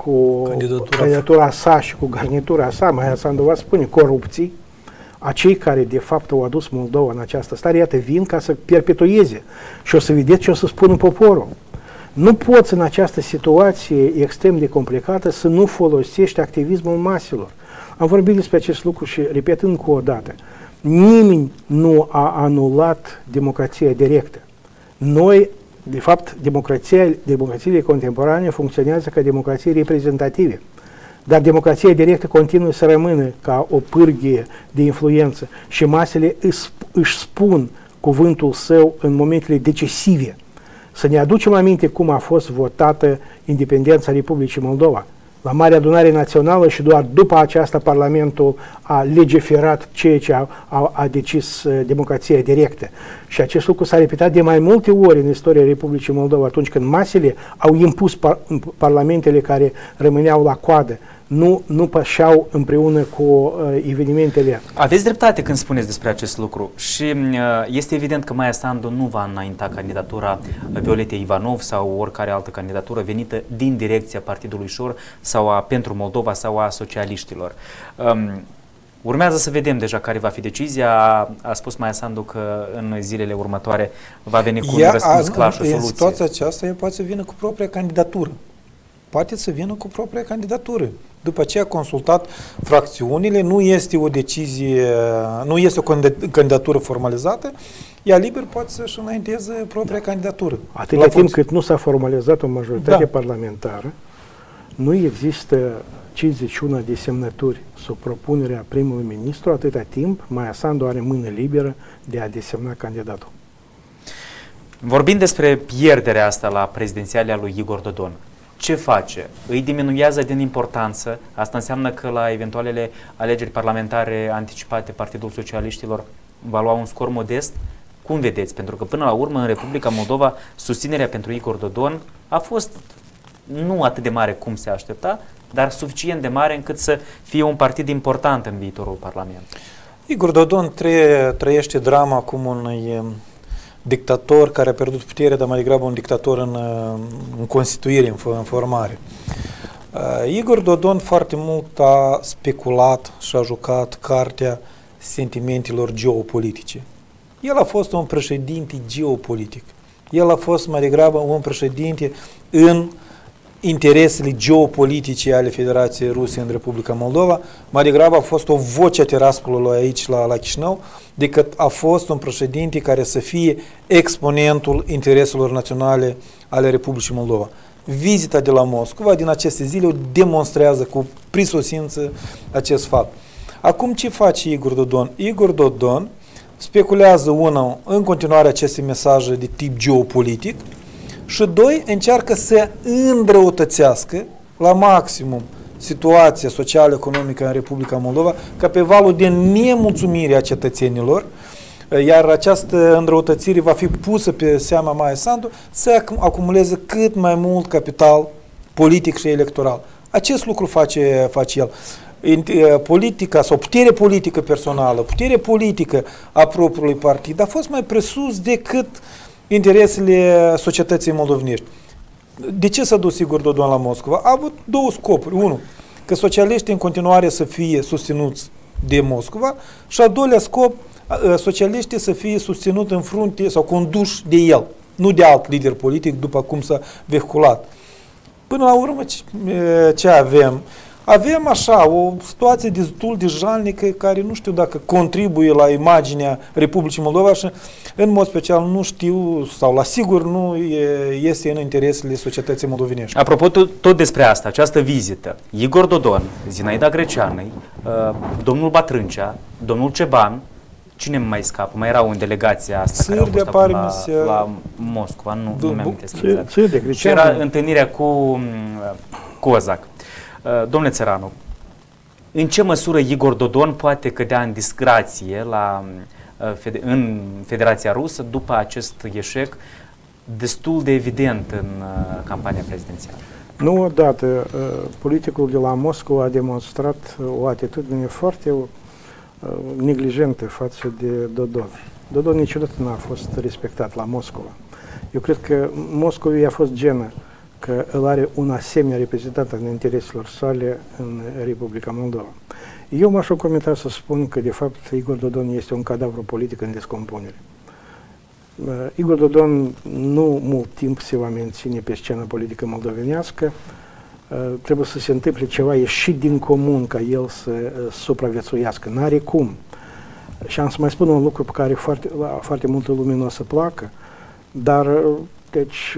[SPEAKER 2] cu
[SPEAKER 3] candidatura,
[SPEAKER 2] candidatura sa și cu garnitura sa, Maia Sandu va spune, corupții, acei care de fapt au adus Moldova în această stare, iată, vin ca să perpetueze. Și o să vedeți ce o să spună poporul. Nu poți în această situație extrem de complicată să nu folosești activismul maselor. Am vorbit despre acest lucru și repet încă o dată. Nimeni nu a anulat democrația directă. Noi, de fapt, democrația, democrațiile contemporane funcționează ca democrații reprezentative. Dar democrația directă continuă să rămână ca o pârghie de influență și masele își spun cuvântul său în momentele decisive. Să ne aducem aminte cum a fost votată independența Republicii Moldova. La Marea Adunare Națională și doar după aceasta Parlamentul a legiferat ceea ce a, a, a decis uh, democrația directă. Și acest lucru s-a repetat de mai multe ori în istoria Republicii Moldova, atunci când masele au impus par, parlamentele care rămâneau la coadă, nu, nu pășeau împreună cu uh, evenimentele.
[SPEAKER 1] Aveți dreptate când spuneți despre acest lucru și uh, este evident că Maia Sandu nu va înainta candidatura Violetei Ivanov sau oricare altă candidatură venită din direcția Partidului Șor sau a Pentru Moldova sau a socialiștilor. Um, urmează să vedem deja care va fi decizia. A, a spus Maia Sandu că în zilele următoare va veni cu
[SPEAKER 3] ea,
[SPEAKER 1] un răspuns clar și o
[SPEAKER 3] în
[SPEAKER 1] soluție.
[SPEAKER 3] În situația aceasta, ea poate să vină cu propria candidatură. Poate să vină cu propria candidatură. După ce a consultat fracțiunile, nu este o decizie, nu este o candidatură formalizată, ea liber poate să-și înainteze propria candidatură.
[SPEAKER 2] Atâta timp cât nu s-a formalizat o majoritate
[SPEAKER 3] da.
[SPEAKER 2] parlamentară, nu există cincizeci și unu de semnături sub propunerea primului ministru, atâta timp Maia Sandu are mână liberă de a desemna candidatul.
[SPEAKER 1] Vorbind despre pierderea asta la prezidențiale a lui Igor Dodon, ce face? Îi diminuează din importanță? Asta înseamnă că la eventualele alegeri parlamentare anticipate Partidul Socialiștilor va lua un scor modest? Cum vedeți? Pentru că până la urmă în Republica Moldova susținerea pentru Igor Dodon a fost nu atât de mare cum se aștepta, dar suficient de mare încât să fie un partid important în viitorul Parlament.
[SPEAKER 3] Igor Dodon trăie, trăiește drama cum unui dictator care a pierdut puterea, dar mai degrabă un dictator în, în constituire, în, în formare. Uh, Igor Dodon foarte mult a speculat și a jucat cartea sentimentelor geopolitice. El a fost un președinte geopolitic. El a fost mai degrabă un președinte în interesele geopolitice ale Federației Ruse în Republica Moldova, mai degrabă a fost o voce a tiraspolului aici la, la Chișinău, decât a fost un președinte care să fie exponentul intereselor naționale ale Republicii Moldova. Vizita de la Moscova din aceste zile o demonstrează cu prisosință acest fapt. Acum ce face Igor Dodon? Igor Dodon speculează, una, în continuare aceste mesaje de tip geopolitic, și doi, încearcă să îndrăutățească la maximum situația socială-economică în Republica Moldova, ca pe valul de nemulțumire a cetățenilor, iar această îndrăutățire va fi pusă pe seama Maia Sandu să acumuleze cât mai mult capital politic și electoral. Acest lucru face, face el. Politica sau puterea politică personală, puterea politică a propriului partid a fost mai presus decât interesele societății moldovenești. De ce s-a dus Igor Dodon la Moscova? A avut două scopuri. Unu, că socialiștii în continuare să fie susținuți de Moscova și al doilea scop, socialiștii să fie susținuți în frunte sau conduși de el, nu de alt lider politic, după cum s-a vehiculat. Până la urmă, ce avem? Avem așa o situație destul de jalnică care nu știu dacă contribuie la imaginea Republicii Moldova și în mod special nu știu sau la sigur nu este în interesele societății moldovenești.
[SPEAKER 1] Apropo tot, tot despre asta, această vizită, Igor Dodon, Zinaida Greceanăi, domnul Batrâncea, domnul Ceban, cine mai scapă? Mai erau în delegația asta care au fost acum la, la Moscova, nu, nu mi-am amintesc exact. Și era întâlnirea cu Cozac. Domnule Țăranu, în ce măsură Igor Dodon poate cădea în disgrație la, în Federația Rusă după acest eșec destul de evident în campania prezidențială?
[SPEAKER 2] Nu odată, politicul de la Moscova a demonstrat o atitudine foarte neglijentă față de Dodon. Dodon niciodată n-a fost respectat la Moscova. Eu cred că Moscova i-a fost genă că îl are un asemenea reprezentant în intereselor sale în Republica Moldova. Eu m-aș comenta să spun că, de fapt, Igor Dodon este un cadavru politic în descompunere. Uh, Igor Dodon nu mult timp se va menține pe scena politică moldovenească. Uh, trebuie să se întâmple ceva ieșit din comun ca el să uh, supraviețuiască. N-are cum. Și am să mai spun un lucru pe care foarte, la foarte multă lume nu o să placă, dar, uh, deci,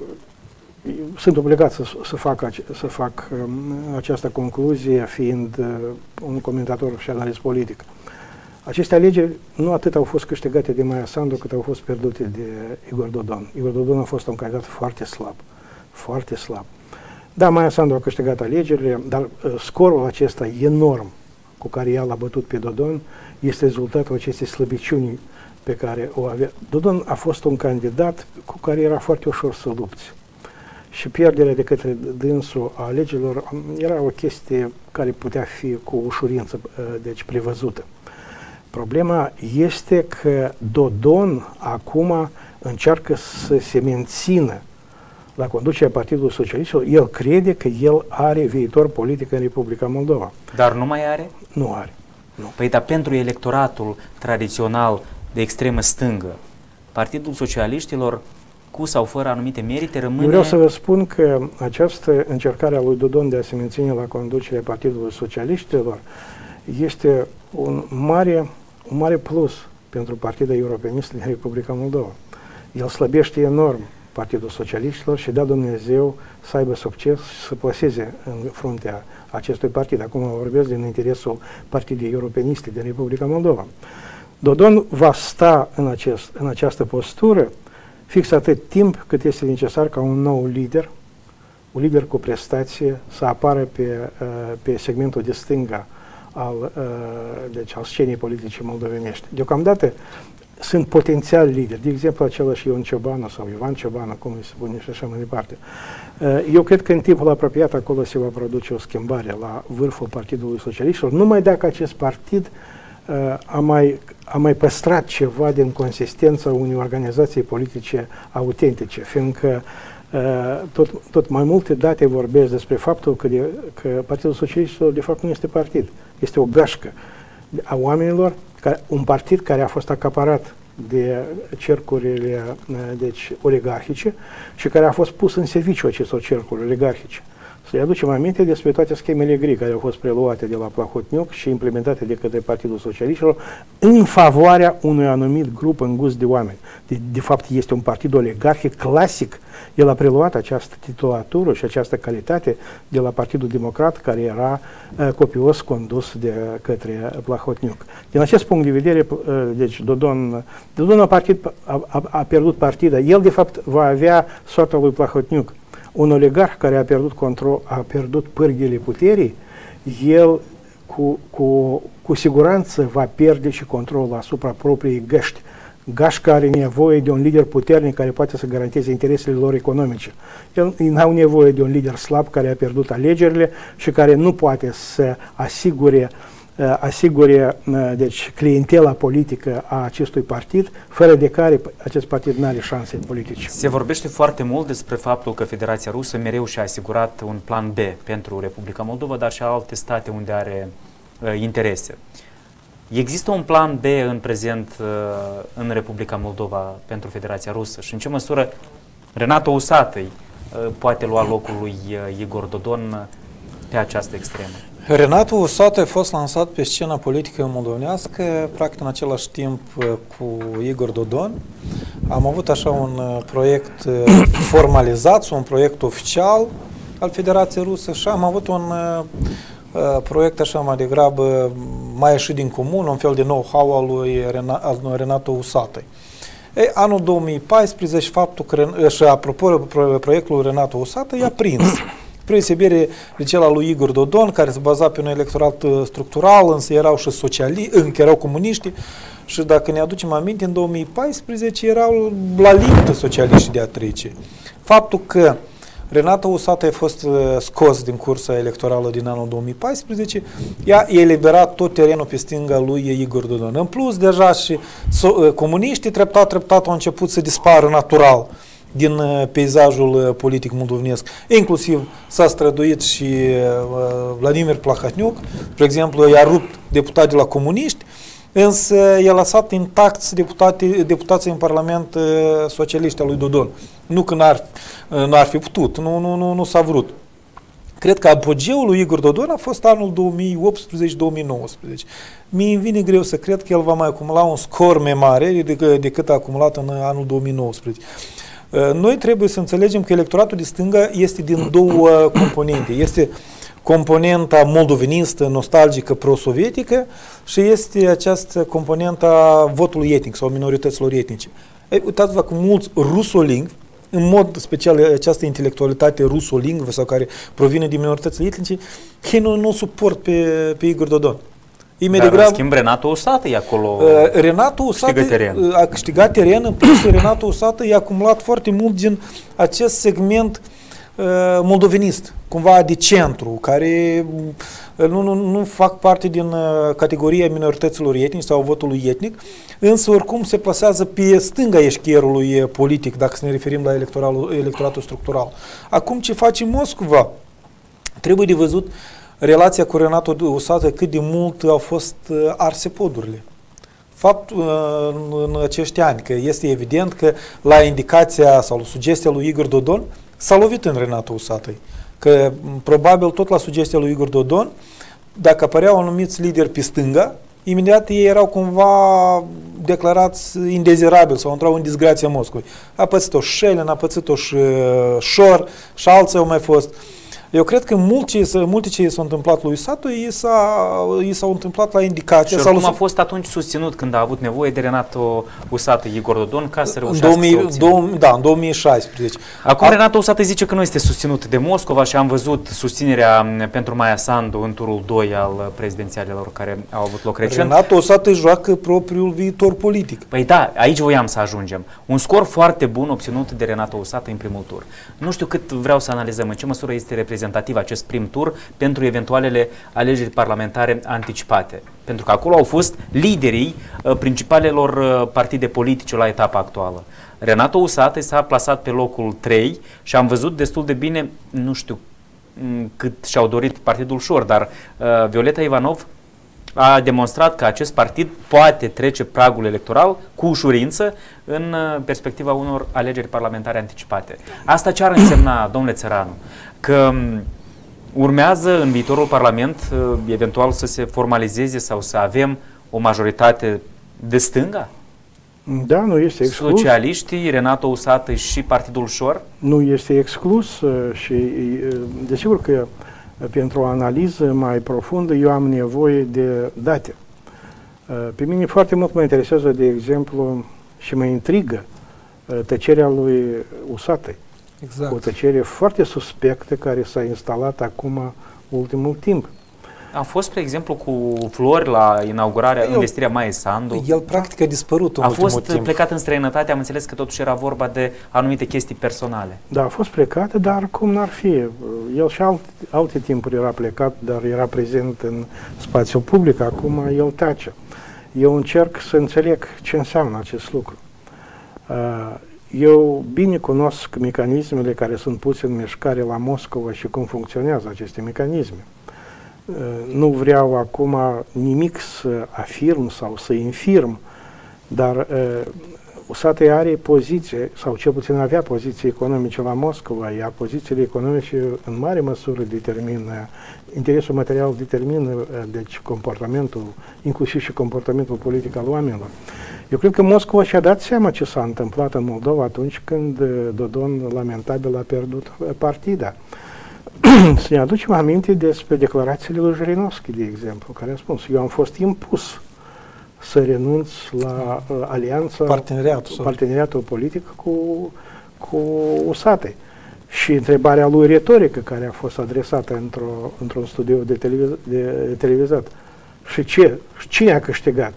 [SPEAKER 2] uh, sunt obligat să, să fac, să fac um, această concluzie, fiind uh, un comentator și analist politic. Aceste alegeri nu atât au fost câștigate de Maia Sandu, cât au fost pierdute de Igor Dodon. Igor Dodon a fost un candidat foarte slab, foarte slab. Da, Maia Sandu a câștigat alegerile, dar uh, scorul acesta enorm cu care ea l-a bătut pe Dodon este rezultatul acestei slăbiciuni pe care o avea. Dodon a fost un candidat cu care era foarte ușor să lupți. Și pierderea de către dânsul a alegerilor era o chestie care putea fi cu ușurință deci prevăzută. Problema este că Dodon acum încearcă să se mențină la conducerea Partidului Socialistilor. El crede că el are viitor politic în Republica Moldova.
[SPEAKER 1] Dar nu mai are?
[SPEAKER 2] Nu are. Nu.
[SPEAKER 1] Păi, dar pentru electoratul tradițional de extremă stângă, Partidul Socialiștilor, cu sau fără anumite merite, rămâne...
[SPEAKER 2] Eu vreau să vă spun că această încercare a lui Dodon de a se menține la conducerea Partidului Socialiștilor este un mare, un mare plus pentru Partidul Europenist din Republica Moldova. El slăbește enorm Partidul Socialiștilor și da Dumnezeu să aibă succes și să plaseze în fruntea acestui partid. Acum vorbesc din interesul Partidului Europeniste din Republica Moldova. Dodon va sta în, acest, în această postură fix atât timp cât este necesar ca un nou lider, un lider cu prestație, să apară pe, pe segmentul de stânga al, deci al scenei politice moldovenești. Deocamdată sunt potențial lideri, de exemplu același Ion Ciobanu sau Ivan Ciobanu, cum îi spune și așa mai departe. Eu cred că în timpul apropiat acolo se va produce o schimbare la vârful Partidului Socialistilor, numai dacă acest partid a mai, a mai păstrat ceva din consistența unei organizații politice autentice, fiindcă tot, tot mai multe date vorbesc despre faptul că, de, că Partidul Socialistilor de fapt nu este partid, este o gașcă a oamenilor, care, un partid care a fost acaparat de cercurile deci, oligarhice și care a fost pus în serviciu acestor cercuri oligarhice. Să-i aducem aminte despre toate schemele gri care au fost preluate de la Plahotniuc și implementate de către Partidul Socialiștilor în favoarea unui anumit grup îngust de oameni. De, de fapt, este un partid oligarhic clasic. El a preluat această titulatură și această calitate de la Partidul Democrat, care era uh, copios condus de către Plahotniuc. Din acest punct de vedere, uh, deci Dodon, Dodon a, partid, a, a, a pierdut partida. El, de fapt, va avea soarta lui Plahotniuc. Un oligarh care a pierdut control, a pierdut pârghile puterii, el cu, cu, cu siguranță va pierde și controlul asupra propriei găști. Gașca are nevoie de un lider puternic care poate să garanteze interesele lor economice. El n-au nevoie de un lider slab care a pierdut alegerile și care nu poate să asigure asigure deci, clientela politică a acestui partid, fără de care acest partid nu are șanse politice.
[SPEAKER 1] Se vorbește foarte mult despre faptul că Federația Rusă mereu și-a asigurat un plan B pentru Republica Moldova, dar și alte state unde are uh, interese. Există un plan B în prezent uh, în Republica Moldova pentru Federația Rusă și în ce măsură Renato Usatăi uh, poate lua locul lui uh, Igor Dodon pe această extremă?
[SPEAKER 3] Renato Usatăi a fost lansat pe scena politică moldovenească, practic în același timp cu Igor Dodon. Am avut așa un proiect formalizat, un proiect oficial al Federației Rusă și am avut un uh, proiect așa mai degrabă mai ieșit din comun, un fel de know-how al lui Renato Usatăi. Ei, anul două mii paisprezece, faptul că, și apropo, proiectul Renato Usatăi i-a prins. Preosebire de cel al lui Igor Dodon, care se baza pe un electorat structural, însă erau și socialiști, încă erau comuniști și dacă ne aducem aminte, în două mii paisprezece erau la limită socialiștii de a trece. Faptul că Renato Usatăi a fost scos din cursa electorală din anul două mii paisprezece, i-a eliberat tot terenul pe stânga lui Igor Dodon. În plus, deja și so comuniștii treptat, treptat au început să dispară natural din peisajul politic moldovenesc. Inclusiv s-a străduit și Vladimir Plahotniuc, spre exemplu, i-a rupt deputații de la comuniști, însă i-a lăsat intacți deputații în Parlament socialiști al lui Dodon. Nu că n-ar, n-ar fi putut, nu, nu, nu, nu s-a vrut. Cred că apogeul lui Igor Dodon a fost anul două mii optsprezece două mii nouăsprezece. Mie îmi vine greu să cred că el va mai acumula un scor mai mare decât, decât a acumulat în anul două mii nouăsprezece. Noi trebuie să înțelegem că electoratul de stânga este din două componente. Este componenta moldovenistă, nostalgică, pro-sovietică și este această componentă a votului etnic sau minorităților etnice. Uitați-vă că mulți rusolingvi, în mod special această intelectualitate rusolingvă sau care provine din minoritățile etnice, ei nu, nu suport pe, pe Igor Dodon.
[SPEAKER 1] Dar în schimb Renato Usată e acolo.
[SPEAKER 3] Uh, Renato Usată a câștigat teren, în plus Renato Usată i-a acumulat foarte mult din acest segment uh, moldovenist, cumva de centru, care uh, nu, nu, nu fac parte din uh, categoria minorităților etnice sau votului etnic, însă oricum se plasează pe stânga eșchierului politic, dacă să ne referim la electoratul structural. Acum ce face Moscova? Trebuie de văzut relația cu Renato Usată, cât de mult au fost arse podurile. Fapt în acești ani, că este evident că la indicația sau sugestia lui Igor Dodon s-a lovit în Renato Usată. Că probabil tot la sugestia lui Igor Dodon, dacă apăreau anumiți lideri pe stânga, imediat ei erau cumva declarați indezirabili sau intrau în disgrația Moscovei. A pățit-o Șelin, a pățit-o și Șor și alții au mai fost. Eu cred că mult ce, multe ce s-au întâmplat lui Usată, i s-au întâmplat la indicație.
[SPEAKER 1] Și oricum a fost atunci susținut când a avut nevoie de Renato Usată, Igor Dodon, ca să reușească să obțină.
[SPEAKER 3] Da, în două mii șaisprezece.
[SPEAKER 1] Acum a... Renato Usată zice că nu este susținut de Moscova și am văzut susținerea pentru Maia Sandu în turul doi al prezidențialelor care au avut loc recent.
[SPEAKER 3] Renato Usată joacă propriul viitor politic.
[SPEAKER 1] Păi da, aici voiam să ajungem. Un scor foarte bun obținut de Renato Usată în primul tur. Nu știu cât vreau să analizăm, în ce măsură este reprezentativ acest prim tur pentru eventualele alegeri parlamentare anticipate. Pentru că acolo au fost liderii uh, principalelor uh, partide politice la etapa actuală. Renato Usată s-a plasat pe locul trei și am văzut destul de bine, nu știu cât și-au dorit Partidul Șor, dar uh, Violeta Ivanov a demonstrat că acest partid poate trece pragul electoral cu ușurință în uh, perspectiva unor alegeri parlamentare anticipate. Asta ce ar însemna, domnule Țăranu? Că urmează în viitorul Parlament eventual să se formalizeze sau să avem o majoritate de stânga?
[SPEAKER 2] Da, nu este exclus.
[SPEAKER 1] Socialiștii, Renato Usată și Partidul Șor?
[SPEAKER 2] Nu este exclus și desigur că pentru o analiză mai profundă eu am nevoie de date. Pe mine foarte mult mă interesează, de exemplu, și mă intrigă tăcerea lui Usată. Exact. O tăcere foarte suspectă care s-a instalat acum ultimul timp.
[SPEAKER 1] A fost, spre exemplu, cu flori la inaugurarea,
[SPEAKER 3] el,
[SPEAKER 1] investirea Maia Sandu.
[SPEAKER 3] El practic a dispărut în
[SPEAKER 1] A fost
[SPEAKER 3] timp.
[SPEAKER 1] plecat în străinătate, am înțeles că totuși era vorba de anumite chestii personale.
[SPEAKER 2] Da, a fost plecat, dar cum n-ar fi? El și alt, alte timpuri era plecat, dar era prezent în spațiul public, acum el tace. Eu încerc să înțeleg ce înseamnă acest lucru. Uh, Eu bine cunosc mecanismele care sunt puse în mișcare la Moscova și cum funcționează aceste mecanisme. Nu vreau acum nimic să afirm sau să infirm, dar Usată are poziție, sau cel puțin avea poziții economice la Moscova, iar pozițiile economice în mare măsură determină, interesul material determină, deci comportamentul, inclusiv și comportamentul politic al oamenilor. Eu cred că Moscova și-a dat seama ce s-a întâmplat în Moldova atunci când Dodon lamentabil a pierdut partida. Să ne aducem aminte despre declarațiile lui Jirinovski, de exemplu, care a spus: eu am fost impus să renunț la uh, alianța,
[SPEAKER 3] parteneriatul,
[SPEAKER 2] parteneriatul politic cu, cu Usată. Și întrebarea lui retorică care a fost adresată într-o, într-un studio de, televiz de televizat. Și ce? Cine a câștigat?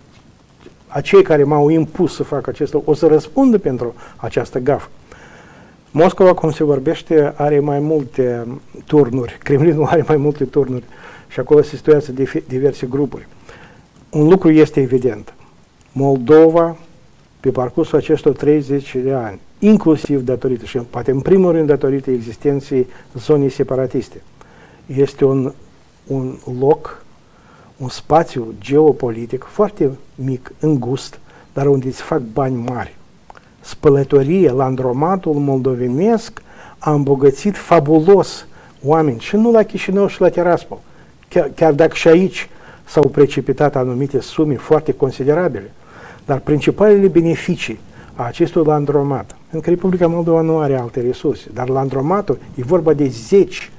[SPEAKER 2] Acei care m-au impus să fac acest lucru o să răspundă pentru această gafă. Moscova, cum se vorbește, are mai multe turnuri. Kremlinul are mai multe turnuri și acolo se situează diverse grupuri. Un lucru este evident. Moldova, pe parcursul acestor treizeci de ani, inclusiv datorită, și poate în primul rând datorită existenței zonei separatiste. Este un, un loc, un spațiu geopolitic foarte mic, îngust, dar unde se fac bani mari. Spălătorie, landromatul moldovenesc a îmbogățit fabulos oameni, și nu la Chișinău și la Tiraspol. Chiar, chiar dacă și aici s-au precipitat anumite sume foarte considerabile, dar principalele beneficii a acestui landromat, încă Republica Moldova nu are alte resurse, dar landromatul e vorba de zeci,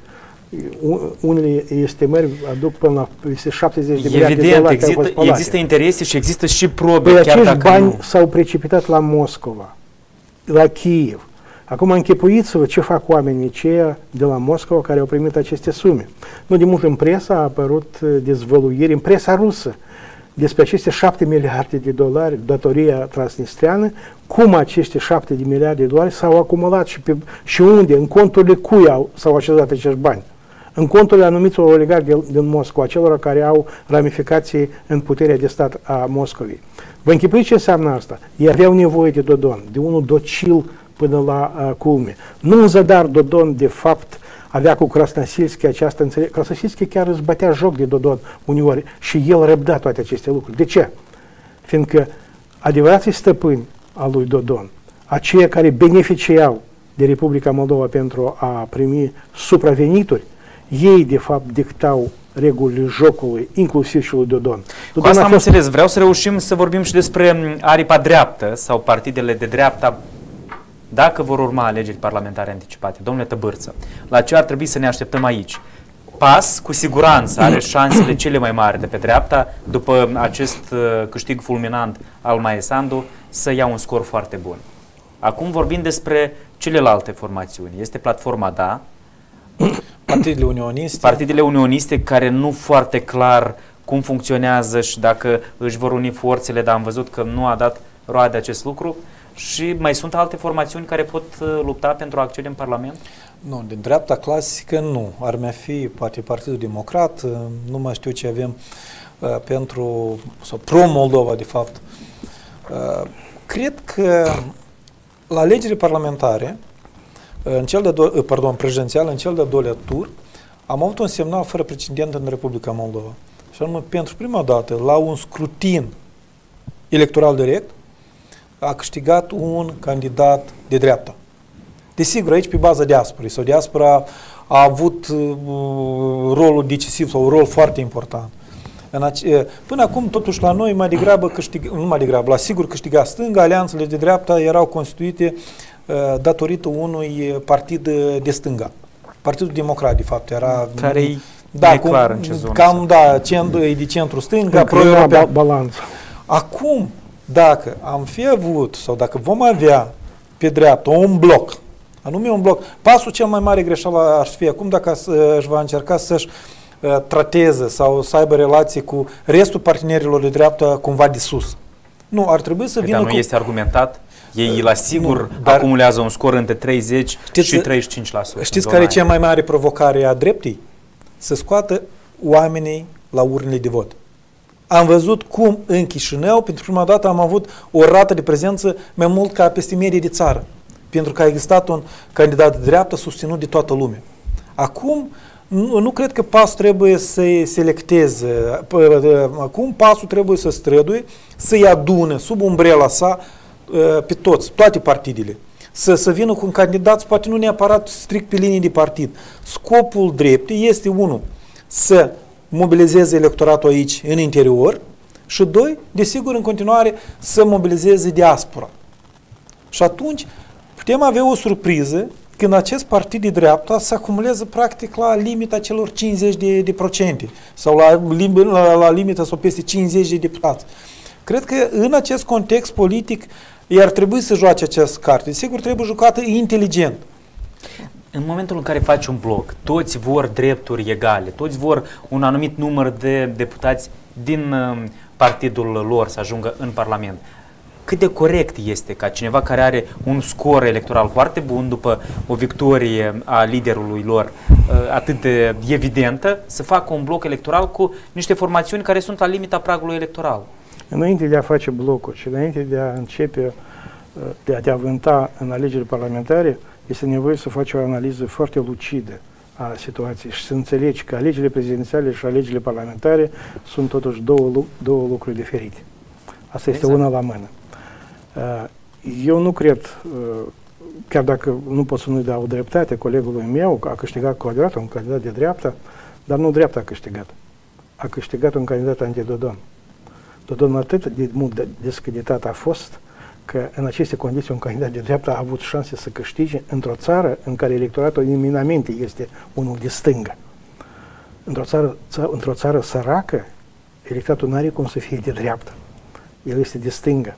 [SPEAKER 2] unele estimări aduc până la șaptezeci de miliarde de dolari.
[SPEAKER 1] Evident, există interese și există și probe.
[SPEAKER 2] Păi
[SPEAKER 1] chiar
[SPEAKER 2] acești
[SPEAKER 1] dacă
[SPEAKER 2] bani s-au precipitat la Moscova, la Kiev. Acum închipuiți-vă ce fac oamenii aceia de la Moscova care au primit aceste sume. Nu de mult în presă a apărut dezvăluiri, în presa rusă, despre aceste șapte miliarde de dolari, datoria transnistreană, cum aceste șapte de miliarde de dolari s-au acumulat și, pe, și unde, în conturile cui au, s-au așezat acești bani. În conturile anumitor oligarhi din Moscova, acelor care au ramificații în puterea de stat a Moscovei. Vă închipuiți ce înseamnă asta? Ei aveau nevoie de Dodon, de unul docil până la uh, culme. Nu în zadar Dodon, de fapt, avea cu Krasnosilski această înțelegere. Krasnosilski chiar îți bătea joc de Dodon uneori și el răbda toate aceste lucruri. De ce? Fiindcă adevărații stăpâni al lui Dodon, aceia care beneficiau de Republica Moldova pentru a primi supravenituri, ei de fapt dictau regulile jocului, inclusiv și lui Dodon.
[SPEAKER 1] Cu asta am înțeles. Vreau să reușim să vorbim și despre aripa dreaptă sau partidele de dreapta, dacă vor urma alegeri parlamentare anticipate. Domnule Tăbârță, la ce ar trebui să ne așteptăm aici? P A S, cu siguranță, are șansele cele mai mari de pe dreapta, după acest câștig fulminant al Maia Sandu, să ia un scor foarte bun. Acum vorbim despre celelalte formațiuni. Este Platforma Da,
[SPEAKER 3] Partidele unioniste.
[SPEAKER 1] Partidele unioniste care nu foarte clar cum funcționează și dacă își vor uni forțele, dar am văzut că nu a dat roade acest lucru. Și mai sunt alte formațiuni care pot lupta pentru a accede în Parlament?
[SPEAKER 3] Nu, din dreapta clasică nu. Ar mai fi poate Partidul Democrat, nu mai știu ce avem uh, pentru, sau pro-Moldova de fapt. Uh, cred că la alegerile parlamentare, în cel de do- pardon, prezidențial, în cel de-al doilea tur, am avut un semnal fără precedent în Republica Moldova. Și anume, pentru prima dată, la un scrutin electoral direct, a câștigat un candidat de dreapta. Desigur, aici pe baza diasporei, sau diaspora a avut uh, rolul decisiv sau un rol foarte important. În ace- până acum, totuși, la noi, mai degrabă câștig, nu mai degrabă, la sigur câștiga stânga, alianțele de dreapta erau constituite uh, datorită unui partid de stânga. Partidul Democrat, de fapt, era...
[SPEAKER 1] Care-i
[SPEAKER 3] da,
[SPEAKER 1] mai clar în ce zonă.
[SPEAKER 3] Cam, da, centru, e de centru stânga, pro-european.
[SPEAKER 2] Balanț.
[SPEAKER 3] Acum, dacă am fi avut, sau dacă vom avea pe dreapta un bloc, anume un bloc, pasul cel mai mare greșeală ar fi acum dacă își va încerca să-și uh, trateze sau să aibă relații cu restul partenerilor de dreapta cumva de sus. Nu, ar trebui să
[SPEAKER 1] Păi,
[SPEAKER 3] vină
[SPEAKER 1] dar nu
[SPEAKER 3] cu...
[SPEAKER 1] este argumentat? Ei la sigur
[SPEAKER 3] nu, dar
[SPEAKER 1] acumulează un scor între treizeci
[SPEAKER 3] știți,
[SPEAKER 1] și treizeci și cinci la sută.
[SPEAKER 3] Știți care e cea mai mare provocare a dreptei? Să scoată oamenii la urnele de vot. Am văzut cum în Chișinău, pentru prima dată, am avut o rată de prezență mai mult ca peste medie de țară. Pentru că a existat un candidat de dreapta susținut de toată lumea. Acum, nu, nu cred că P A S trebuie să-i selecteze. Acum P A S-ul trebuie să străduie, să-i adune sub umbrela sa pe toți, toate partidele. Să, să vină cu un candidat, poate nu neapărat strict pe linii de partid. Scopul dreptei este, unul, să mobilizeze electoratul aici, în interior, și doi, desigur, în continuare, să mobilizeze diaspora. Și atunci putem avea o surpriză când acest partid de dreapta se acumulează practic la limita celor cincizeci de, de procente sau la, la, la limita sau peste cincizeci de deputați. Cred că în acest context politic i-ar trebui să joace această carte. Sigur, trebuie jucată inteligent.
[SPEAKER 1] În momentul în care faci un bloc, toți vor drepturi egale, toți vor un anumit număr de deputați din uh, partidul lor să ajungă în Parlament. Cât de corect este ca cineva care are un scor electoral foarte bun după o victorie a liderului lor uh, atât de evidentă, să facă un bloc electoral cu niște formațiuni care sunt la limita pragului electoral?
[SPEAKER 2] Înainte de a face blocuri și înainte de a începe de a te avânta în alegerile parlamentare, este nevoie să faci o analiză foarte lucidă a situației și să înțelegi că alegerile prezidențiale și alegerile parlamentare sunt totuși două, două lucruri diferite. Asta este exact. Una la mână. Eu nu cred, chiar dacă nu pot să nu-i dau dreptate colegului meu, că a câștigat cu adevărat un candidat de dreapta, dar nu dreapta a câștigat. A câștigat un candidat anti-Dodon. Dodon atât de mult descreditat a fost că în aceste condiții un candidat de dreapta a avut șanse să câștige într-o țară în care electoratul eminamente este unul de stângă. Într-o țară, într-o țară săracă, electoratul nu are cum să fie de dreapta. El este de stângă.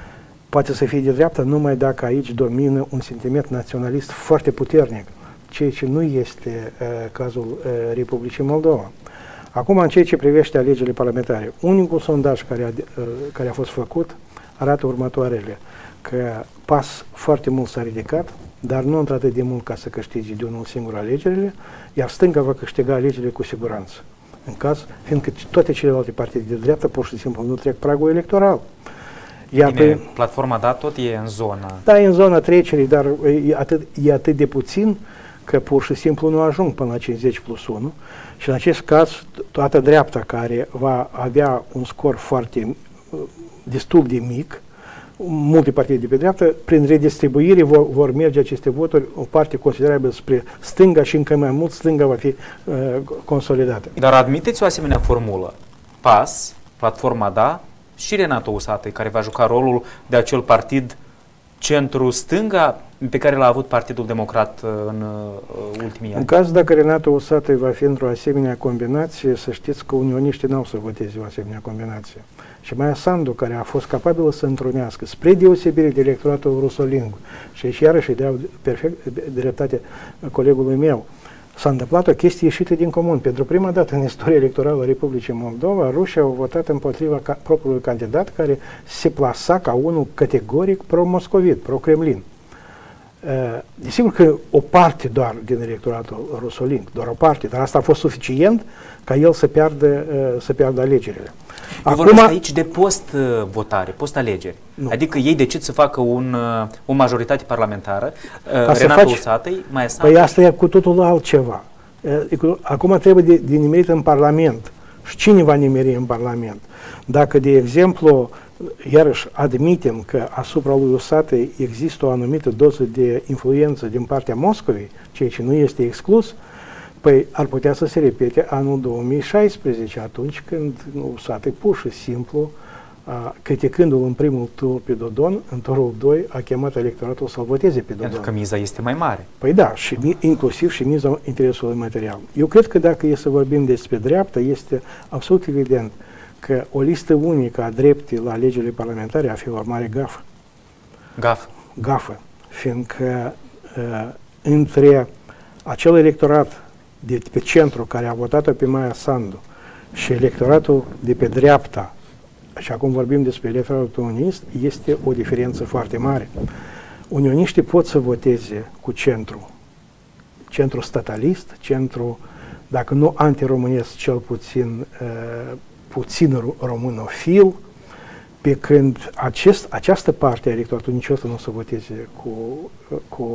[SPEAKER 2] Poate să fie de dreapta numai dacă aici domină un sentiment naționalist foarte puternic, ceea ce nu este uh, cazul uh, Republicii Moldova. Acum, în ceea ce privește alegerile parlamentare, unicul sondaj care a, uh, care a fost făcut arată următoarele, că P A S foarte mult s-a ridicat, dar nu într-atât de mult ca să câștige de unul singur alegerile, iar stânga va câștiga alegerile cu siguranță. În caz, fiindcă toate celelalte partide de dreapta pur și simplu nu trec pragul electoral.
[SPEAKER 1] Bine, pe, platforma da tot e în zona.
[SPEAKER 2] Da, e în zona trecerii, dar e atât, e atât de puțin că pur și simplu nu ajung până la cincizeci plus unu și în acest caz toată dreapta care va avea un scor foarte destul de mic, multe partide de pe dreaptă, prin redistribuire vor, vor merge aceste voturi o parte considerabilă spre stânga și încă mai mult stânga va fi uh, consolidată.
[SPEAKER 1] Dar admiteți o asemenea formulă? P A S, platforma da, și Renato Usatăi, care va juca rolul de acel partid centru-stânga pe care l-a avut Partidul Democrat în uh, ultimii ani.
[SPEAKER 2] În caz dacă Renato Usatăi va fi într-o asemenea combinație, să știți că unioniștii n-au să voteze o asemenea combinație. Și Maia Sandu, care a fost capabilă să întrunească, spre deosebire de electoratul rusolingu, și aici iarăși îi dau perfect dreptate colegului meu, s-a întâmplat o chestie ieșită din comun. Pentru prima dată în istoria electorală a Republicii Moldova, rușii au votat împotriva ca, propriului candidat care se plasa ca unul categoric pro-moscovit, pro-Kremlin. Desigur că o parte doar din electoratul rusoling, doar o parte, dar asta a fost suficient ca el să piardă, să piardă alegerile.
[SPEAKER 1] Eu vorbesc aici de post-votare, post-alegeri. Adică ei decid să facă un, o majoritate parlamentară, Renato Usatăi, Maia Sandu.
[SPEAKER 2] Păi asta e cu totul altceva. Acum trebuie de, de nimerit în Parlament. Și cine va nimeri în Parlament? Dacă, de exemplu, iarăși admitem că asupra lui Usatăi există o anumită doză de influență din partea Moscovei, ceea ce nu este exclus, păi ar putea să se repete anul două mii șaisprezece, atunci când Usatăi pur și simplu, criticându-l în primul tur pe Dodon, în turul doi a chemat electoratul să-l voteze pe Dodon.
[SPEAKER 1] Pentru că miza este mai mare.
[SPEAKER 2] Păi da, și inclusiv și miza interesului material. Eu cred că dacă e să vorbim despre dreapta, este absolut evident că o listă unică a dreptei la alegerile parlamentare a fi o mare gafă.
[SPEAKER 1] Gafă.
[SPEAKER 2] Gafă. Fiindcă uh, între acel electorat de pe centru care a votat-o pe Maia Sandu și electoratul de pe dreapta, și acum vorbim despre electoratul unionist, este o diferență foarte mare. Unioniștii pot să voteze cu centru, centru statalist, centru, dacă nu antiromânesc, cel puțin uh, puțin românofil, pe când acest, această parte a electoratului niciodată nu o să voteze cu, cu,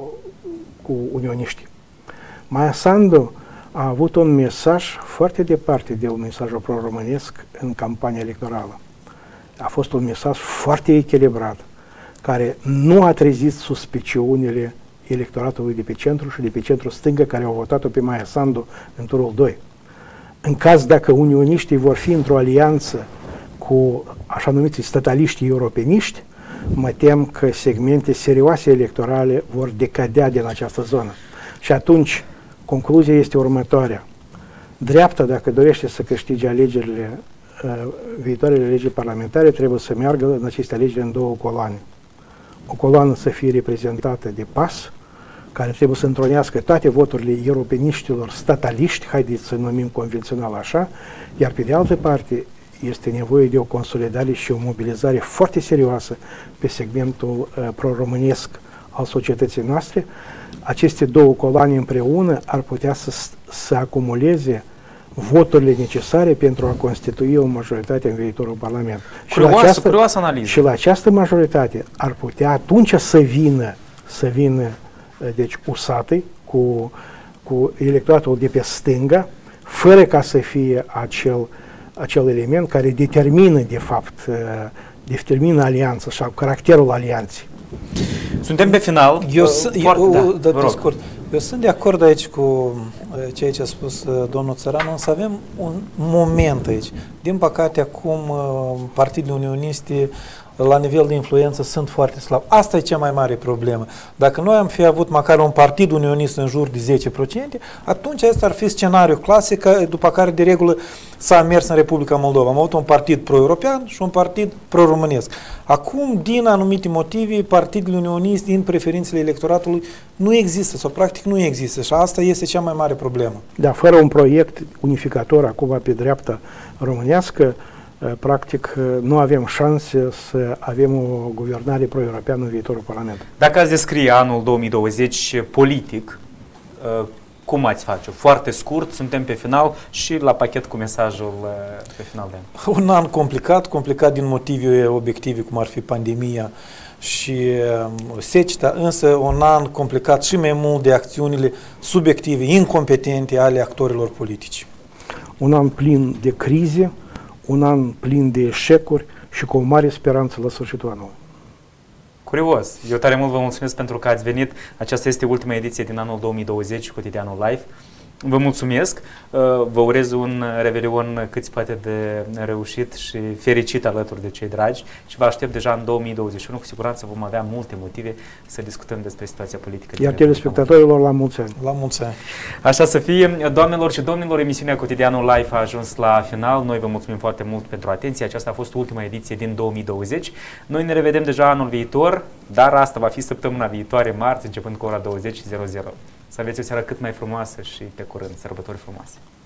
[SPEAKER 2] cu unioniștii. Maia Sandu a avut un mesaj foarte departe de un mesaj pro-românesc în campania electorală. A fost un mesaj foarte echilibrat, care nu a trezit suspiciunile electoratului de pe centru și de pe centru stângă care au votat-o pe Maia Sandu în turul doi. În caz dacă unioniștii vor fi într-o alianță cu așa numiți stataliștii europeniști, mă tem că segmente serioase electorale vor decadea din această zonă. Și atunci, concluzia este următoarea. Dreapta, dacă dorește să câștige alegerile, uh, viitoarele alegeri parlamentare, trebuie să meargă în aceste alegeri în două coloane. O coloană să fie reprezentată de P A S, care trebuie să întronească toate voturile europeniștilor stataliști, haideți să numim convențional așa, iar pe de altă parte este nevoie de o consolidare și o mobilizare foarte serioasă pe segmentul uh, pro-românesc al societății noastre. Aceste două coloane împreună ar putea să, să acumuleze voturile necesare pentru a constitui o majoritate în viitorul Parlament.
[SPEAKER 1] Curioasă,
[SPEAKER 2] și la această,
[SPEAKER 1] curioasă analiză.
[SPEAKER 2] Și la această majoritate ar putea atunci să vină, să vină deci usate cu, cu electoratul de pe stânga, fără ca să fie acel, acel element care determină, de fapt, determină alianța sau caracterul alianței.
[SPEAKER 1] Suntem pe final.
[SPEAKER 3] Eu, uh,
[SPEAKER 1] foarte,
[SPEAKER 3] eu,
[SPEAKER 1] da,
[SPEAKER 3] da, scurt, eu sunt de acord aici cu ceea ce a spus uh, domnul Țăranu, însă avem un moment aici. Din păcate, acum uh, partidele unioniste la nivel de influență sunt foarte slabi. Asta e cea mai mare problemă. Dacă noi am fi avut măcar un partid unionist în jur de zece la sută, atunci asta ar fi scenariul clasic, după care de regulă s-a mers în Republica Moldova. Am avut un partid pro-european și un partid pro-românesc. Acum, din anumite motive, partidele unioniste, în preferințele electoratului, nu există, sau practic nu există. Și asta este cea mai mare problemă.
[SPEAKER 2] Da, fără un proiect unificator acum pe dreapta românească, practic nu avem șanse să avem o guvernare pro-europeană în viitorul Parlament.
[SPEAKER 1] Dacă ați descrie anul două mii douăzeci politic, cum ați face? Foarte scurt, suntem pe final și la pachet cu mesajul pe final de an.
[SPEAKER 3] Un an complicat, complicat din motive obiective, cum ar fi pandemia și seceta, însă un an complicat și mai mult de acțiunile subiective, incompetente ale actorilor politici.
[SPEAKER 2] Un an plin de crize, un an plin de eșecuri și cu o mare speranță la sfârșitul anului.
[SPEAKER 1] Curios. Eu tare mult vă mulțumesc pentru că ați venit. Aceasta este ultima ediție din anul două mii douăzeci, Cotidianul Live. Vă mulțumesc, vă urez un revelion cât se poate de reușit și fericit alături de cei dragi și vă aștept deja în două mii douăzeci și unu. Cu siguranță vom avea multe motive să discutăm despre situația politică.
[SPEAKER 2] Iar telespectatorilor la mulți ani.
[SPEAKER 3] La mulți ani.
[SPEAKER 1] Așa să fie. Doamnelor și domnilor, emisiunea Cotidianul Live a ajuns la final. Noi vă mulțumim foarte mult pentru atenție. Aceasta a fost ultima ediție din două mii douăzeci. Noi ne revedem deja anul viitor, dar asta va fi săptămâna viitoare, marți, începând cu ora douăzeci. Să aveți o seară cât mai frumoasă și pe curând. Sărbători frumoase!